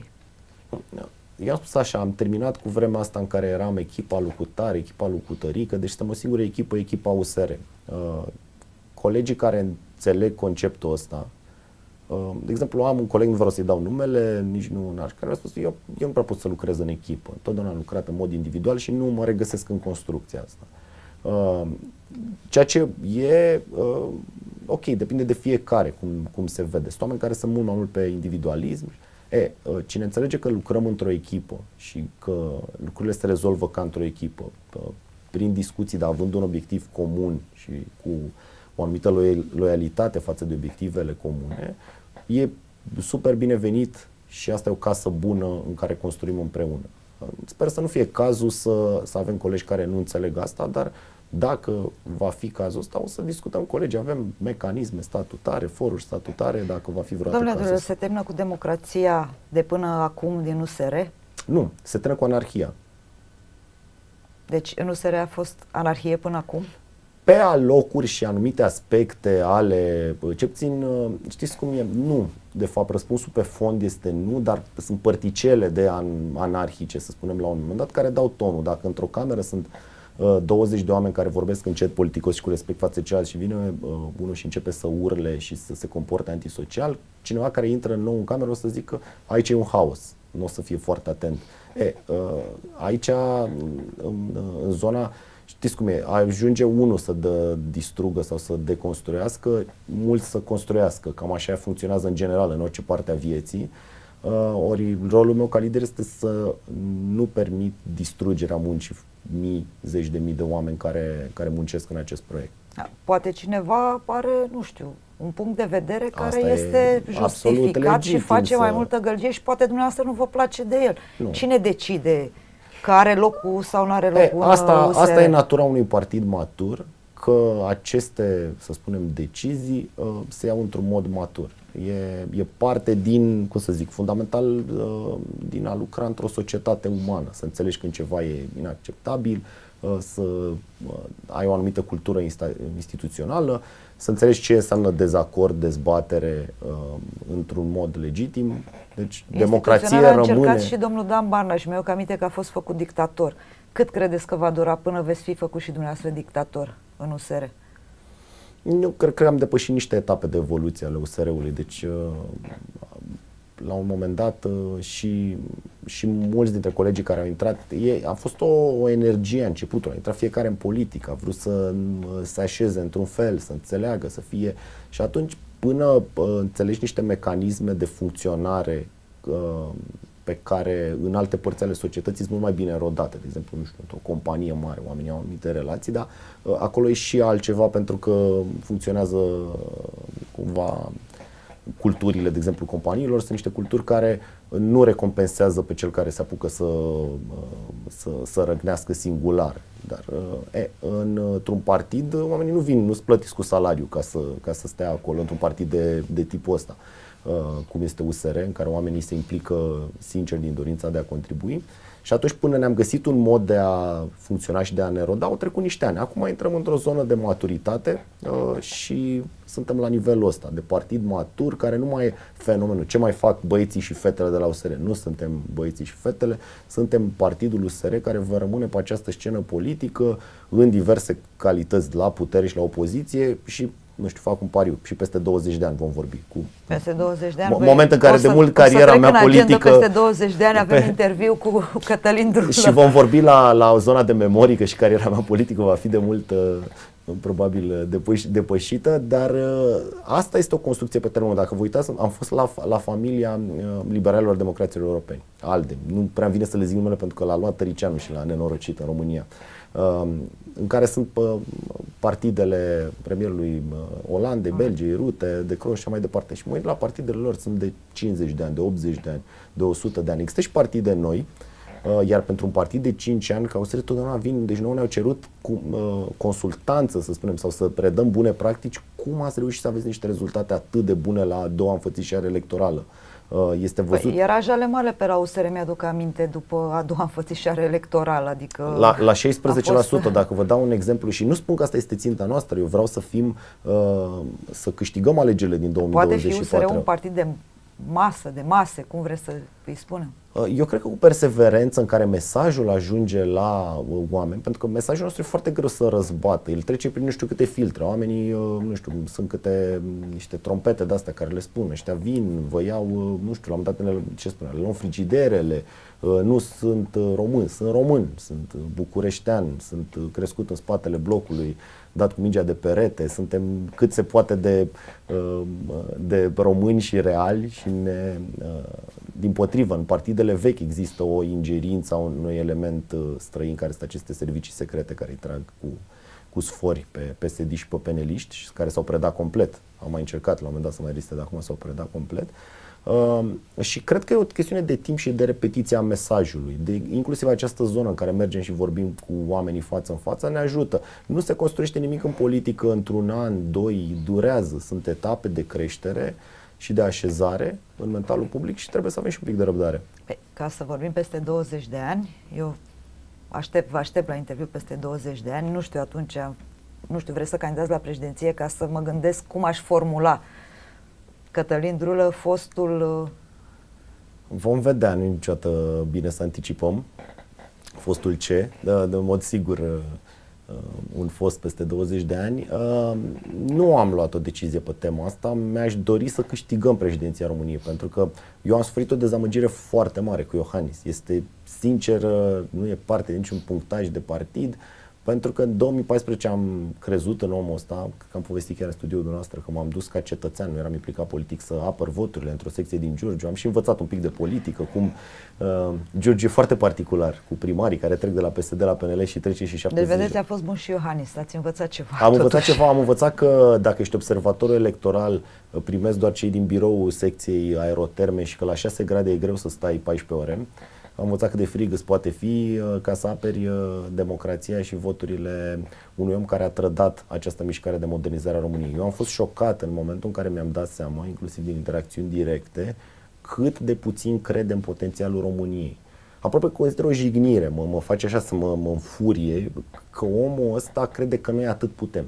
Eu am spus așa, am terminat cu vremea asta în care eram echipa lui Cutare, echipa lui Cutărică, deci suntem o singură echipă, echipa U S R. Uh, colegii care înțeleg conceptul ăsta, uh, de exemplu, am un coleg, nu vreau să-i dau numele, nici nu n-aș, care a spus, eu, eu nu prea pot să lucrez în echipă, totdeauna am lucrat în mod individual și nu mă regăsesc în construcția asta. Ceea ce e ok, depinde de fiecare cum, cum se vede. Sunt oameni care sunt mult mai mult pe individualism. E, cine înțelege că lucrăm într-o echipă și că lucrurile se rezolvă ca într-o echipă, prin discuții, dar având un obiectiv comun și cu o anumită loialitate față de obiectivele comune, e super binevenit și asta e o casă bună în care construim împreună. Sper să nu fie cazul să, să avem colegi care nu înțeleg asta, dar dacă va fi cazul ăsta, o să discutăm cu colegii. Avem mecanisme statutare, foruri statutare, dacă va fi vreodată Domnule, cazul. se termină cu democrația de până acum din U S R? Nu, se termină cu anarhia. Deci în U S R a fost anarhie până acum? Pe alocuri și anumite aspecte ale, ce puțin, știți cum e? Nu. De fapt, răspunsul pe fond este nu, dar sunt părticele de an, anarhice, să spunem, la un moment dat, care dau tonul. Dacă într-o cameră sunt uh, douăzeci de oameni care vorbesc încet politicos și cu respect față de ceilalți și vine uh, unul și începe să urle și să se comporte antisocial, cineva care intră nou în cameră o să zică aici e un haos, nu o să fie foarte atent. E, uh, aici, în, în zona... Știți cum e, ajunge unul să dă, distrugă sau să deconstruiască, mulți să construiască, cam așa funcționează în general în orice parte a vieții. Uh, ori rolul meu ca lider este să nu permit distrugerea muncii mii, zeci de mii de oameni care, care muncesc în acest proiect. Poate cineva are, nu știu, un punct de vedere care Asta este justificat și face să... mai multă gălgie și poate dumneavoastră nu vă place de el. Nu. Cine decide că are locul sau nu are locul? E, asta, U S R? asta e natura unui partid matur, că aceste, să spunem, decizii uh, se iau într-un mod matur. E, e parte din, cum să zic, fundamental uh, din a lucra într-o societate umană, să înțelegi când ceva e inacceptabil, uh, să uh, ai o anumită cultură instituțională, să înțelegi ce înseamnă dezacord, dezbatere uh, într-un mod legitim. Deci democrația rămâne... a încercat și domnul Dan Barna și mi-au aminte că a fost făcut dictator. Cât credeți că va dura până veți fi făcut și dumneavoastră dictator în U S R? Eu cred că am depășit niște etape de evoluție ale U S R-ului. Deci uh, la un moment dat uh, și, și mulți dintre colegii care au intrat, e, a fost o, o energie a începutului. A intrat fiecare în politică, a vrut să se așeze într-un fel, să înțeleagă, să fie... Și atunci, până uh, înțelegi niște mecanisme de funcționare uh, pe care în alte părți ale societății sunt mult mai bine rodate, de exemplu, nu știu, într-o companie mare, oamenii au anumite relații, dar uh, acolo e și altceva pentru că funcționează uh, cumva culturile, de exemplu, companiilor, sunt niște culturi care nu recompensează pe cel care se apucă să, să, să răgnească singular. Dar e, în, într-un partid, oamenii nu vin, nu-ți plătiți cu salariu ca să, ca să stea acolo, într-un partid de, de tipul ăsta, cum este U S R, în care oamenii se implică sincer din dorința de a contribui. Și atunci, până ne-am găsit un mod de a funcționa și de a ne roda, au trecut niște ani. Acum intrăm într-o zonă de maturitate uh, și suntem la nivelul ăsta, de partid matur, care nu mai e fenomenul. Ce mai fac băieții și fetele de la U S R? Nu suntem băieții și fetele, suntem partidul U S R care va rămâne pe această scenă politică în diverse calități, la putere și la opoziție și nu știu, fac un pariu și peste douăzeci de ani vom vorbi cu... Peste douăzeci de ani? Moment în care de mult cariera mea politică... Peste douăzeci de ani avem pe... interviu cu Cătălin Drulă. Și vom vorbi la, la zona de memorie, că și cariera mea politică va fi de mult probabil depăș, depășită, dar asta este o construcție pe termen. Dacă vă uitați, am fost la, la familia liberalilor democraților europeni, ALDE. Nu prea vine să le zic numele pentru că l-a luat Tăricianu și l-a nenorocit în România. În care sunt partidele premierului Olandei, Belgiei, Rute, de Croo și așa mai departe. Și mă uit la partidele lor, sunt de cincizeci de ani, de optzeci de ani, de o sută de ani. Există și partide noi, iar pentru un partid de cinci ani, ca U S R totdeauna vin, deci nouă ne-au cerut cu, consultanță, să spunem, sau să predăm bune practici, cum ați reușit să aveți niște rezultate atât de bune la a doua înfățișare electorală. Este văzut... Păi, era jale mare pe la U S R, mi-aduc aminte, după a doua înfățișare electorală, adică... La, la șaisprezece la sută, fost... dacă vă dau un exemplu, și nu spun că asta este ținta noastră, eu vreau să fim, uh, să câștigăm alegerile din două mii douăzeci și patru. Poate fi U S R un partid de masă, de mase, cum vreți să îi spunem? Eu cred că cu perseverență în care mesajul ajunge la oameni, pentru că mesajul nostru e foarte greu să răzbată, el trece prin nu știu câte filtre, oamenii, nu știu, sunt câte niște trompete de-astea care le spun, ăștia vin, vă iau, nu știu, la un dat, ce spune, le luăm frigiderele, nu sunt român, sunt român, sunt bucureștean, sunt crescut în spatele blocului, dat cu mingea de perete, suntem cât se poate de, de români și reali și ne, dimpotrivă, în partidele vechi există o ingerință a unui element străin care sunt aceste servicii secrete care îi trag cu, cu sfori pe P S D și pe peneliști și care s-au predat complet. Am mai încercat la un moment dat să mai reziste, dar acum s-au predat complet. Uh, și cred că e o chestiune de timp și de repetiție a mesajului, de, inclusiv această zonă în care mergem și vorbim cu oamenii față în față ne ajută. Nu se construiește nimic în politică într-un an, doi, durează, sunt etape de creștere și de așezare în mentalul public și trebuie să avem și un pic de răbdare. Pe, ca să vorbim peste douăzeci de ani, eu aștept, vă aștept la interviu peste douăzeci de ani, nu știu atunci, nu știu, vreți să candidați la președinție ca să mă gândesc cum aș formula. Cătălin Drulă, fostul... Vom vedea, nu e niciodată bine să anticipăm. Fostul ce, de, de mod sigur un fost peste douăzeci de ani. Nu am luat o decizie pe tema asta, mi-aș dori să câștigăm președinția României, pentru că eu am suferit o dezamăgire foarte mare cu Iohannis. Este sincer, nu e parte de niciun punctaj de partid, pentru că în două mii paisprezece am crezut în omul ăsta, că am povestit chiar în studioul dumneavoastră, că m-am dus ca cetățean, nu eram implicat politic, să apăr voturile într-o secție din Giurgiu. Am și învățat un pic de politică, cum uh, Giurgiu e foarte particular, cu primarii care trec de la P S D la P N L și trece și șaptezeci. Deci vedeți, a fost bun și Iohannis, ați învățat ceva. Am totuși. învățat ceva, am învățat că dacă ești observator electoral, primesc doar cei din biroul secției aeroterme și că la șase grade e greu să stai paisprezece ore. Am învățat cât de frig îți poate fi ca să aperi democrația și voturile unui om care a trădat această mișcare de modernizare a României. Eu am fost șocat în momentul în care mi-am dat seama, inclusiv din interacțiuni directe, cât de puțin cred în potențialul României. Aproape consider o jignire, mă, mă face așa să mă, mă înfurie, că omul ăsta crede că noi atât putem.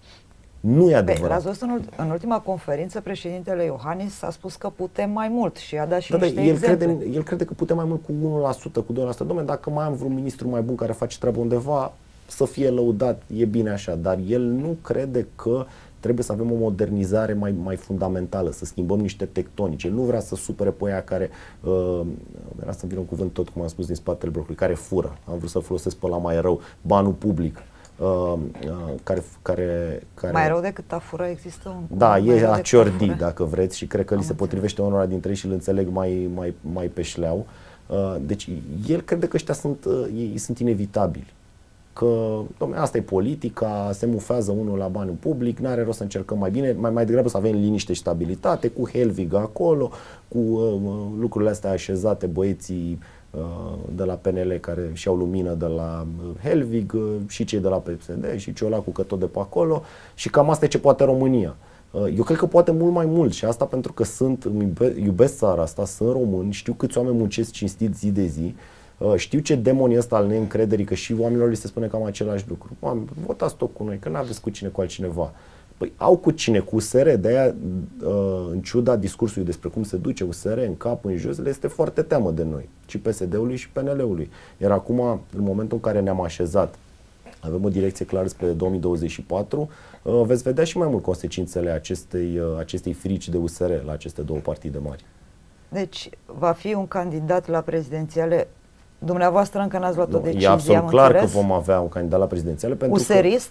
Nu e adevărat. L-ați văzut în, în ultima conferință, președintele Iohannis a spus că putem mai mult și a dat și da, niște da, el exemple. Crede, el crede că putem mai mult cu unu la sută, cu doi la sută. Dom'le, dacă mai am vreun ministru mai bun care face treabă undeva, să fie lăudat, e bine așa. Dar el nu crede că trebuie să avem o modernizare mai, mai fundamentală, să schimbăm niște tectonice. El nu vrea să supere pe aia care, uh, era să-mi vină un cuvânt tot cum am spus din spatele blocului, care fură. Am vrut să folosesc pe la mai rău, banul public. Uh, uh, care, care, care... Mai rău decât a fura există un... Da, e a ciordi, dacă vreți, și cred că Am li se înțeleg. potrivește unora dintre ei și îl înțeleg mai, mai, mai pe șleau. Uh, deci el crede că ăștia sunt, uh, ei sunt inevitabili. Că, dom'le, asta e politica, se mufează unul la banul public, n-are rost să încercăm mai bine, mai, mai degrabă să avem liniște și stabilitate, cu Helvig acolo, cu uh, lucrurile astea așezate, băieții de la P N L care și-au lumină de la Helvig și cei de la P S D și Ciolacu că tot de pe acolo și cam asta e ce poate România. Eu cred că poate mult mai mult și asta pentru că sunt, iubesc țara asta, sunt român, știu câți oameni muncesc cinstit zi de zi, știu ce demon e ăsta al neîncrederii, că și oamenilor li se spune cam același lucru. Oameni, votați tot cu noi, că n-aveți cu cine cu altcineva. Păi au cu cine, cu U S R, de-aia, în ciuda discursului despre cum se duce U S R în cap, în jos, le este foarte teamă de noi, și P S D-ului și P N L-ului. Iar acum, în momentul în care ne-am așezat, avem o direcție clară spre două mii douăzeci și patru, veți vedea și mai mult consecințele acestei, acestei frici de U S R la aceste două partide mari. Deci, va fi un candidat la prezidențiale. Dumneavoastră încă n-ați luat o decizie, e absolut am clar înțeles? că vom avea un candidat la prezidențiale. U S R-ist?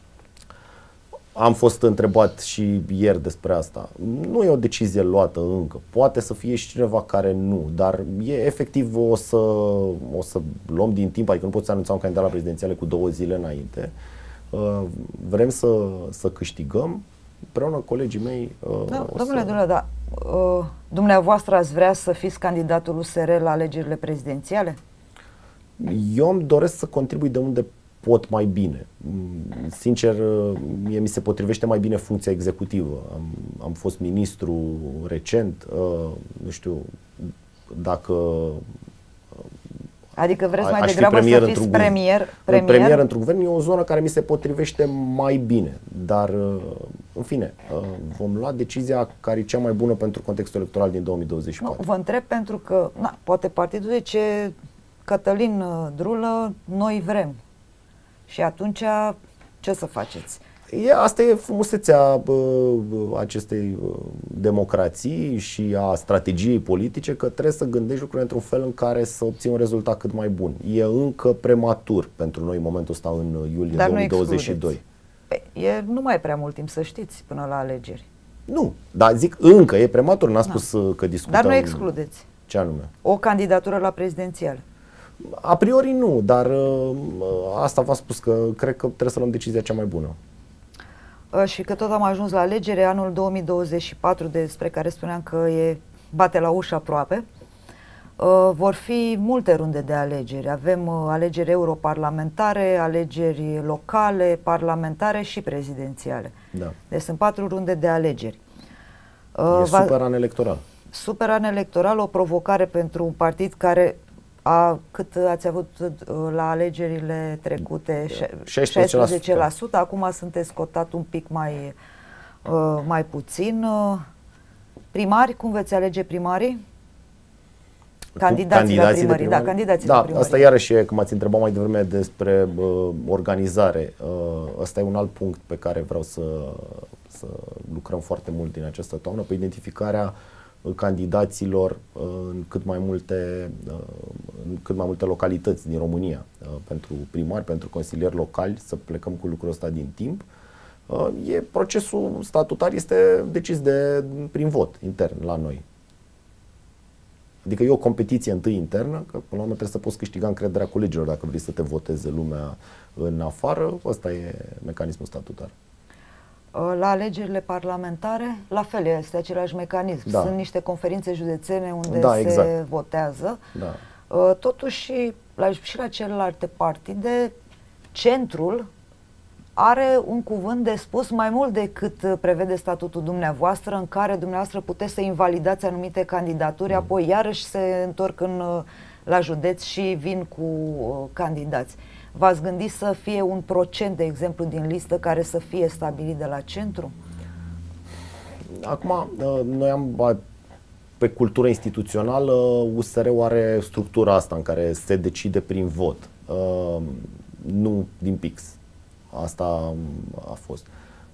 Am fost întrebat și ieri despre asta. Nu e o decizie luată încă. Poate să fie și cineva care nu, dar e efectiv o să, o să luăm din timp, adică nu poți să anunța un candidat la prezidențiale cu două zile înainte. Vrem să, să câștigăm împreună cu colegii mei. Da, domnule să... Drulă, da. Dumneavoastră ați vrea să fiți candidatul U S R la alegerile prezidențiale? Eu îmi doresc să contribui de unde pot mai bine. Sincer, mie mi se potrivește mai bine funcția executivă. Am, am fost ministru recent, uh, nu știu, dacă... Adică vreți mai degrabă fi să fiți premier? Premier, premier într-un guvern e o zonă care mi se potrivește mai bine, dar uh, în fine, vom lua decizia care e cea mai bună pentru contextul electoral din două mii douăzeci și patru. Nu, vă întreb pentru că, na, poate partidul zice Cătălin Drulă, noi vrem. Și atunci, ce să faceți? E, asta e frumusețea bă, acestei bă, democrații și a strategiei politice, că trebuie să gândești lucrurile într-un fel în care să obții un rezultat cât mai bun. E încă prematur pentru noi în momentul ăsta în iulie Dar două mii douăzeci și doi. Păi, e nu mai prea mult timp, să știți, până la alegeri. Nu, dar zic încă, e prematur, n-a spus da. că discutăm. Dar nu excludeți. Ce anume? O candidatură la prezidențial. A priori nu, dar asta v-am spus că cred că trebuie să luăm decizia cea mai bună. Și că tot am ajuns la alegere, anul două mii douăzeci și patru, despre care spuneam că e bate la ușă aproape. Vor fi multe runde de alegeri. Avem alegeri europarlamentare, alegeri locale, parlamentare și prezidențiale. Da. Deci sunt patru runde de alegeri. E super an electoral. Super an electoral, o provocare pentru un partid care a, cât ați avut la alegerile trecute? șaisprezece la sută. Acum sunteți cotat un pic mai, uh, mai puțin. Primari, cum veți alege primarii? Candidații, candidații la primării. Da, candidații da, la primării. Asta iarăși e, cum ați întrebat mai devreme despre uh, organizare. Uh, ăsta e un alt punct pe care vreau să, să lucrăm foarte mult din această toamnă, pe identificarea candidaților în cât mai multe, în cât mai multe localități din România, pentru primari, pentru consilieri locali, să plecăm cu lucrul ăsta din timp. E, procesul statutar este decis de, prin vot intern la noi. Adică e o competiție întâi internă, că până la urmă trebuie să poți câștiga încrederea colegilor dacă vrei să te voteze lumea în afară. Ăsta e mecanismul statutar. La alegerile parlamentare, la fel, este același mecanism. Da. Sunt niște conferințe județene unde da, exact. se votează. Da. Totuși, la, și la celelalte partide, centrul are un cuvânt de spus mai mult decât prevede statutul dumneavoastră, în care dumneavoastră puteți să invalidați anumite candidaturi, mm. apoi iarăși se întorc în, la județ și vin cu candidați. V-ați gândit să fie un procent, de exemplu, din listă care să fie stabilit de la centru? Acum, noi am, pe cultură instituțională, U S R-ul are structura asta în care se decide prin vot, nu din pix. Asta a fost.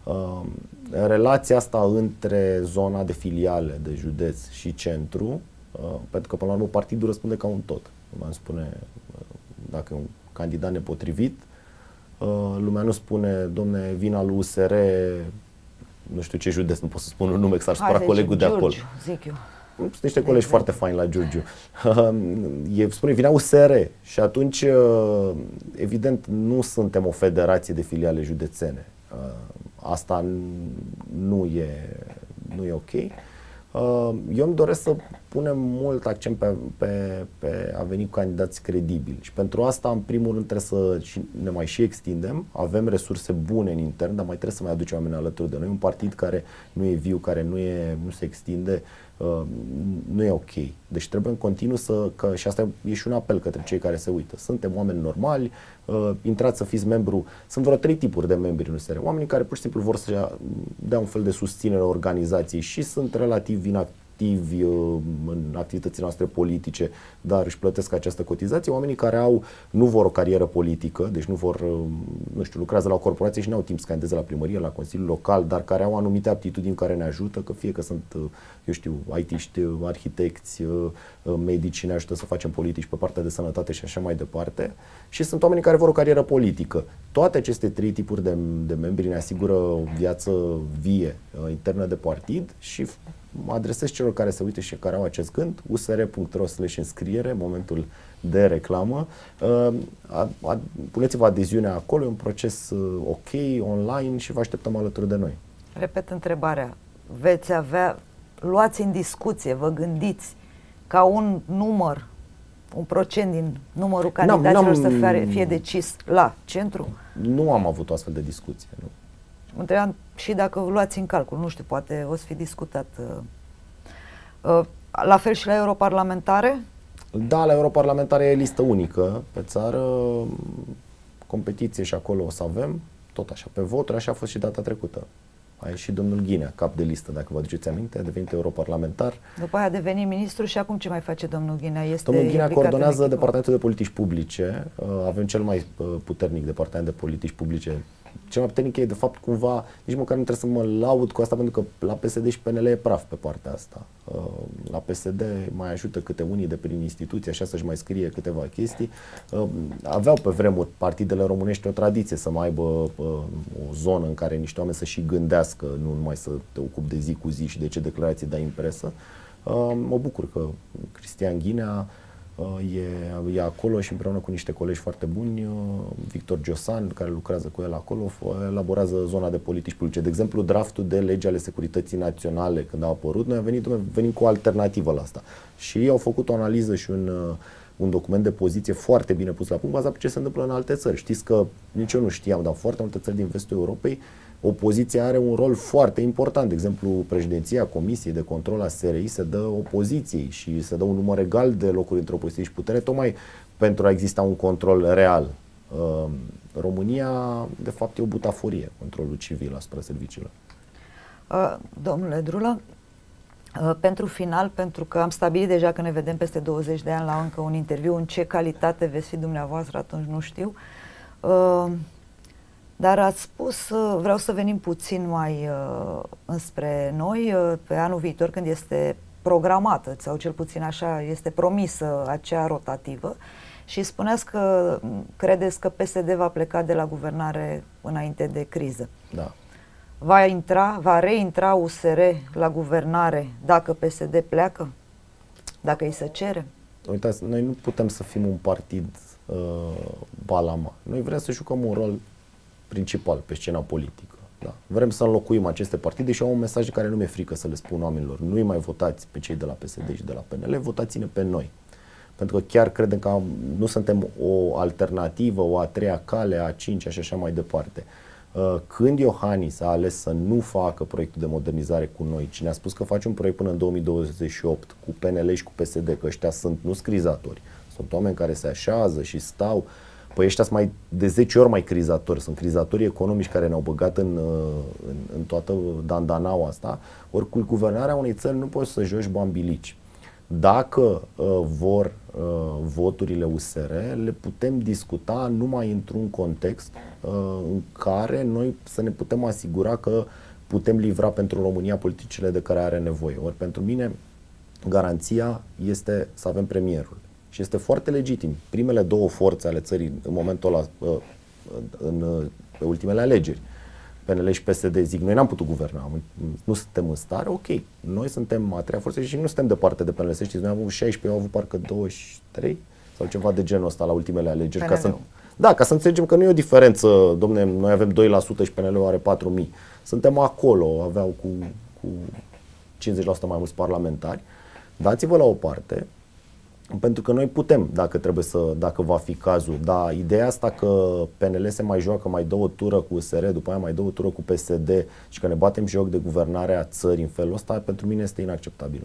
Relația asta între zona de filiale, de județ și centru, pentru că până la urmă partidul răspunde ca un tot. Lumea spune, dacă e un candidat nepotrivit, lumea nu spune, domne, vin al U S R, nu știu ce județ, nu pot să spun un nume, că s-ar supăra colegul de acolo. Zic eu. Sunt niște colegi exact. foarte faini la Giurgiu. E, spune, vine U S R și atunci, evident, nu suntem o federație de filiale județene. Asta nu e, nu e ok. Eu îmi doresc să punem mult accent pe, pe, pe a veni cu candidați credibili și pentru asta, în primul rând, trebuie să ne mai și extindem. Avem resurse bune în intern, dar mai trebuie să mai aducem oameni alături de noi. Un partid care nu e viu, care nu, e, nu se extinde, uh, nu e ok. Deci trebuie în continuu să, că, și asta e și un apel către cei care se uită. Suntem oameni normali, uh, intrați să fiți membru. Sunt vreo trei tipuri de membri în U S R. Oamenii care pur și simplu vor să dea un fel de susținere organizației și sunt relativ inactivi în activitățile noastre politice, dar își plătesc această cotizație. Oamenii care au, nu vor o carieră politică, deci nu vor, nu știu, lucrează la o corporație și nu au timp să candideze la primărie, la Consiliul Local, dar care au anumite aptitudini care ne ajută, că fie că sunt, eu știu, I T-ști, arhitecți, medici, ne ajută să facem politici pe partea de sănătate și așa mai departe. Și sunt oamenii care vor o carieră politică. Toate aceste trei tipuri de, de membri ne asigură o viață vie, internă de partid și mă adresez celor care se uită și care au acest gând, usr punct ro slash înscriere, momentul de reclamă. Puneți-vă adeziunea acolo, e un proces ok, online și vă așteptăm alături de noi. Repet întrebarea. Veți avea, luați în discuție, vă gândiți ca un număr, un procent din numărul candidaților să fie, fie decis la centru? Nu am avut o astfel de discuție, nu. Mă întrebam și dacă luați în calcul, nu știu, poate o să fi discutat. Uh, la fel și la europarlamentare? Da, la europarlamentare e listă unică pe țară, competiție și acolo o să avem, tot așa pe voturi, așa a fost și data trecută. A ieșit domnul Ghinea, cap de listă, dacă vă aduceți aminte, a devenit europarlamentar. După aia a devenit ministru și acum ce mai face domnul Ghinea? Este domnul Ghinea coordonează Departamentul de Politici Publice. Avem cel mai puternic departament de politici publice. Cel mai puternic e, de fapt, cumva, nici măcar nu trebuie să mă laud cu asta, pentru că la P S D și P N L e praf pe partea asta. La P S D mai ajută câte unii de prin instituții, așa să-și mai scrie câteva chestii. Aveau pe vremuri partidele românești o tradiție să mai aibă o zonă în care niște oameni să și gândească, nu numai să te ocupi de zi cu zi și de ce declarații dai în presă. Mă bucur că Cristian Ghinea E, e acolo și împreună cu niște colegi foarte buni, Victor Giosan, care lucrează cu el acolo, elaborează zona de politici publice. De exemplu, draftul de lege ale securității naționale, când a apărut, noi am venit, venim cu o alternativă la asta. Și ei au făcut o analiză și un, un document de poziție foarte bine pus la punct, bazat pe ce se întâmplă în alte țări. Știți că nici eu nu știam, dar foarte multe țări din vestul Europei, opoziția are un rol foarte important. De exemplu, președinția Comisiei de Control a S R I se dă opoziției și se dă un număr egal de locuri între opoziție și putere, tocmai pentru a exista un control real. România, de fapt, e o butaforie, controlul civil asupra serviciilor. Domnule Drulă, pentru final, pentru că am stabilit deja că ne vedem peste douăzeci de ani la încă un interviu, în ce calitate veți fi dumneavoastră, atunci nu știu. Dar ați spus, vreau să venim puțin mai uh, înspre noi, uh, pe anul viitor, când este programată, sau cel puțin așa este promisă acea rotativă, și spuneați că credeți că P S D va pleca de la guvernare înainte de criză. Da. Va intra, va reintra U S R la guvernare dacă P S D pleacă? Dacă îi se cere? Uitați, noi nu putem să fim un partid uh, balama. Noi vrem să jucăm un rol principal pe scena politică. Da. Vrem să înlocuim aceste partide și au un mesaj care nu mi-e frică să le spun oamenilor. Nu-i mai votați pe cei de la P S D și de la P N L, votați-ne pe noi. Pentru că chiar credem că nu suntem o alternativă, o a treia cale, a cincea și așa mai departe. Când Iohannis a ales să nu facă proiectul de modernizare cu noi, cine a spus că face un proiect până în două mii douăzeci și opt cu P N L și cu P S D, că ăștia sunt nu scrizatori, sunt oameni care se așează și stau. Păi ăștia sunt mai de zece ori mai crizatori, sunt crizatorii economici care ne-au băgat în, în, în toată dandanaua asta. Ori cu guvernarea unei țări nu poți să joci bambilici. Dacă uh, vor uh, voturile U S R, le putem discuta numai într-un context uh, în care noi să ne putem asigura că putem livra pentru România politicile de care are nevoie. Ori pentru mine garanția este să avem premierul. Și este foarte legitim. Primele două forțe ale țării în momentul ăla, în, pe ultimele alegeri, P N L și P S D, zic, noi n-am putut guverna, nu suntem în stare, ok, noi suntem a treia forță și nu suntem departe de P N L, să știți, noi am avut șaisprezece, au avut parcă douăzeci și trei sau ceva de genul ăsta la ultimele alegeri. Ca să, da, ca să înțelegem că nu e o diferență, domne, noi avem doi la sută și P N L-ul are patru mii. Suntem acolo, aveau cu, cu cincizeci la sută mai mulți parlamentari. Dați-vă la o parte, pentru că noi putem, dacă trebuie să, dacă va fi cazul, dar ideea asta că P N L se mai joacă, mai dă o tură cu U S R, după aia mai dă o tură cu P S D și că ne batem joc de guvernarea țării în felul ăsta, pentru mine este inacceptabilă.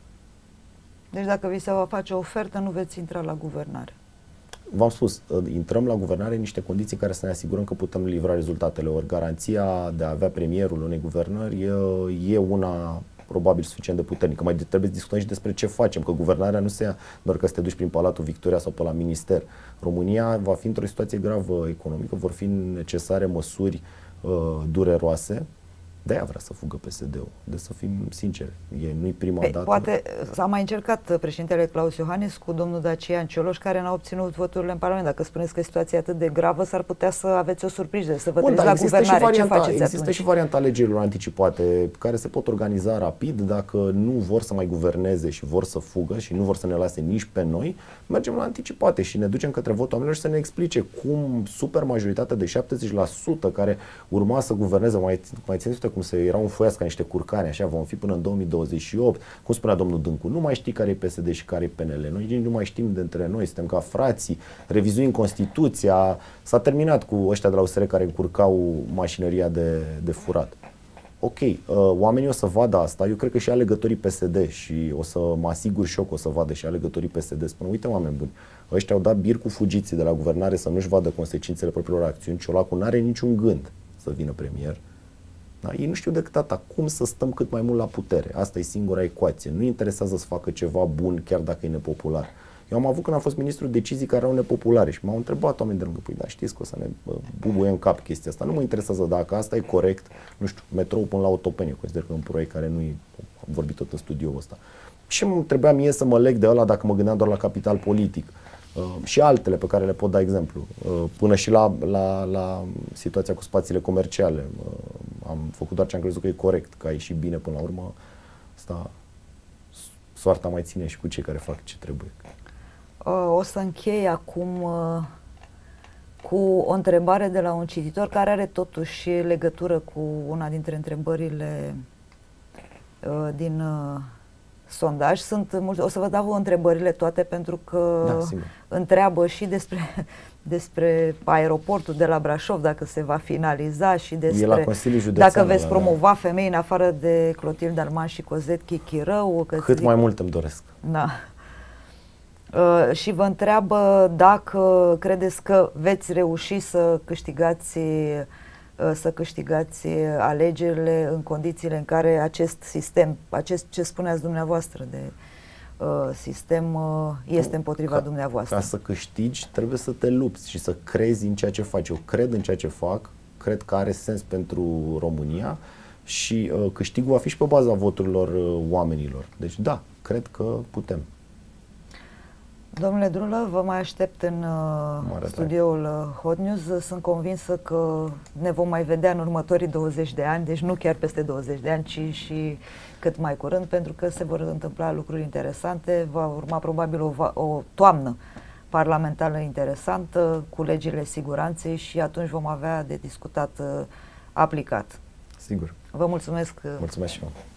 Deci dacă vi se va face o ofertă, nu veți intra la guvernare. V-am spus, intrăm la guvernare în niște condiții care să ne asigurăm că putem livra rezultatele. Ori garanția de a avea premierul unei guvernări e, e una probabil suficient de puternică. Mai trebuie să discutăm și despre ce facem, că guvernarea nu se ia doar că să te duci prin Palatul Victoria sau pe la minister. România va fi într-o situație gravă economică, vor fi necesare măsuri uh, dureroase. De-aia vrea să fugă P S D-ul, de să fim sinceri. E, nu-i prima Pe, dată. Poate s-a mai încercat președintele Claus Iohannis cu domnul Dacian Cioloș, care n-a obținut voturile în Parlament. Dacă spuneți că situația e atât de gravă, s-ar putea să aveți o surpriză, să vă Bun, treziți la guvernare. Varianta, ce faceți există atunci? și varianta alegerilor anticipate, care se pot organiza rapid. Dacă nu vor să mai guverneze și vor să fugă și nu vor să ne lase nici pe noi, mergem la anticipate și ne ducem către votul oamenilor și să ne explice cum super majoritatea de șaptezeci la sută care urma să guverneze, mai, mai țineți cum se erau înfoiați ca niște curcani, așa vom fi până în două mii douăzeci și opt, cum spunea domnul Dâncu, nu mai știi care e P S D și care e P N L, noi nu mai știm de între noi, suntem ca frații, revizuim Constituția, s-a terminat cu ăștia de la U S R care încurcau mașinăria de, de furat. Ok, uh, oamenii o să vadă asta, eu cred că și alegătorii P S D și o să mă asigur și eu că o să vadă și alegătorii P S D, spun, uite oameni buni, ăștia au dat bir cu fugiții de la guvernare să nu-și vadă consecințele propriilor acțiuni, Ciolacu n-are niciun gând să vină premier. Da? Ei nu știu decât atât, cum să stăm cât mai mult la putere. Asta e singura ecuație. Nu interesează să facă ceva bun chiar dacă e nepopular. Eu am avut când am fost ministru decizii care erau nepopulare și m-au întrebat oameni de lângă, păi da, știți că o să ne bubuie în cap chestia asta. Nu mă interesează dacă asta e corect, nu știu, metrou până la Otopeni, consider că e un proiect care nu e, am vorbit tot în studioul ăsta. Și mă trebuia mie să mă leg de ăla dacă mă gândeam doar la capital politic. Uh, și altele pe care le pot da exemplu, uh, până și la, la, la situația cu spațiile comerciale. Uh, am făcut doar ce am crezut că e corect, că a ieșit bine până la urmă. Asta, soarta mai ține și cu cei care fac ce trebuie. O să închei acum cu o întrebare de la un cititor care are totuși legătură cu una dintre întrebările din sondaj. Sunt mulți, o să vă dau întrebările toate pentru că da, întreabă și despre, despre aeroportul de la Brașov, dacă se va finaliza și despre dacă veți promova femei în afară de Clotilde Arman și Cozet Chichirău. Că Cât mai mult îmi doresc. Da. Uh, și vă întreabă dacă credeți că veți reuși să câștigați, uh, să câștigați alegerile în condițiile în care acest sistem, acest ce spuneați dumneavoastră de uh, sistem uh, este împotriva ca, dumneavoastră. Ca să câștigi trebuie să te lupți și să crezi în ceea ce faci. Eu cred în ceea ce fac, cred că are sens pentru România și uh, câștigul va fi și pe baza voturilor uh, oamenilor. Deci da, cred că putem. Domnule Drulă, vă mai aștept în uh, studioul uh, Hot News. Sunt convinsă că ne vom mai vedea în următorii douăzeci de ani, deci nu chiar peste douăzeci de ani, ci și cât mai curând, pentru că se vor întâmpla lucruri interesante. Va urma probabil o, o toamnă parlamentară interesantă cu legile siguranței și atunci vom avea de discutat uh, aplicat. Sigur. Vă mulțumesc. Mulțumesc și eu.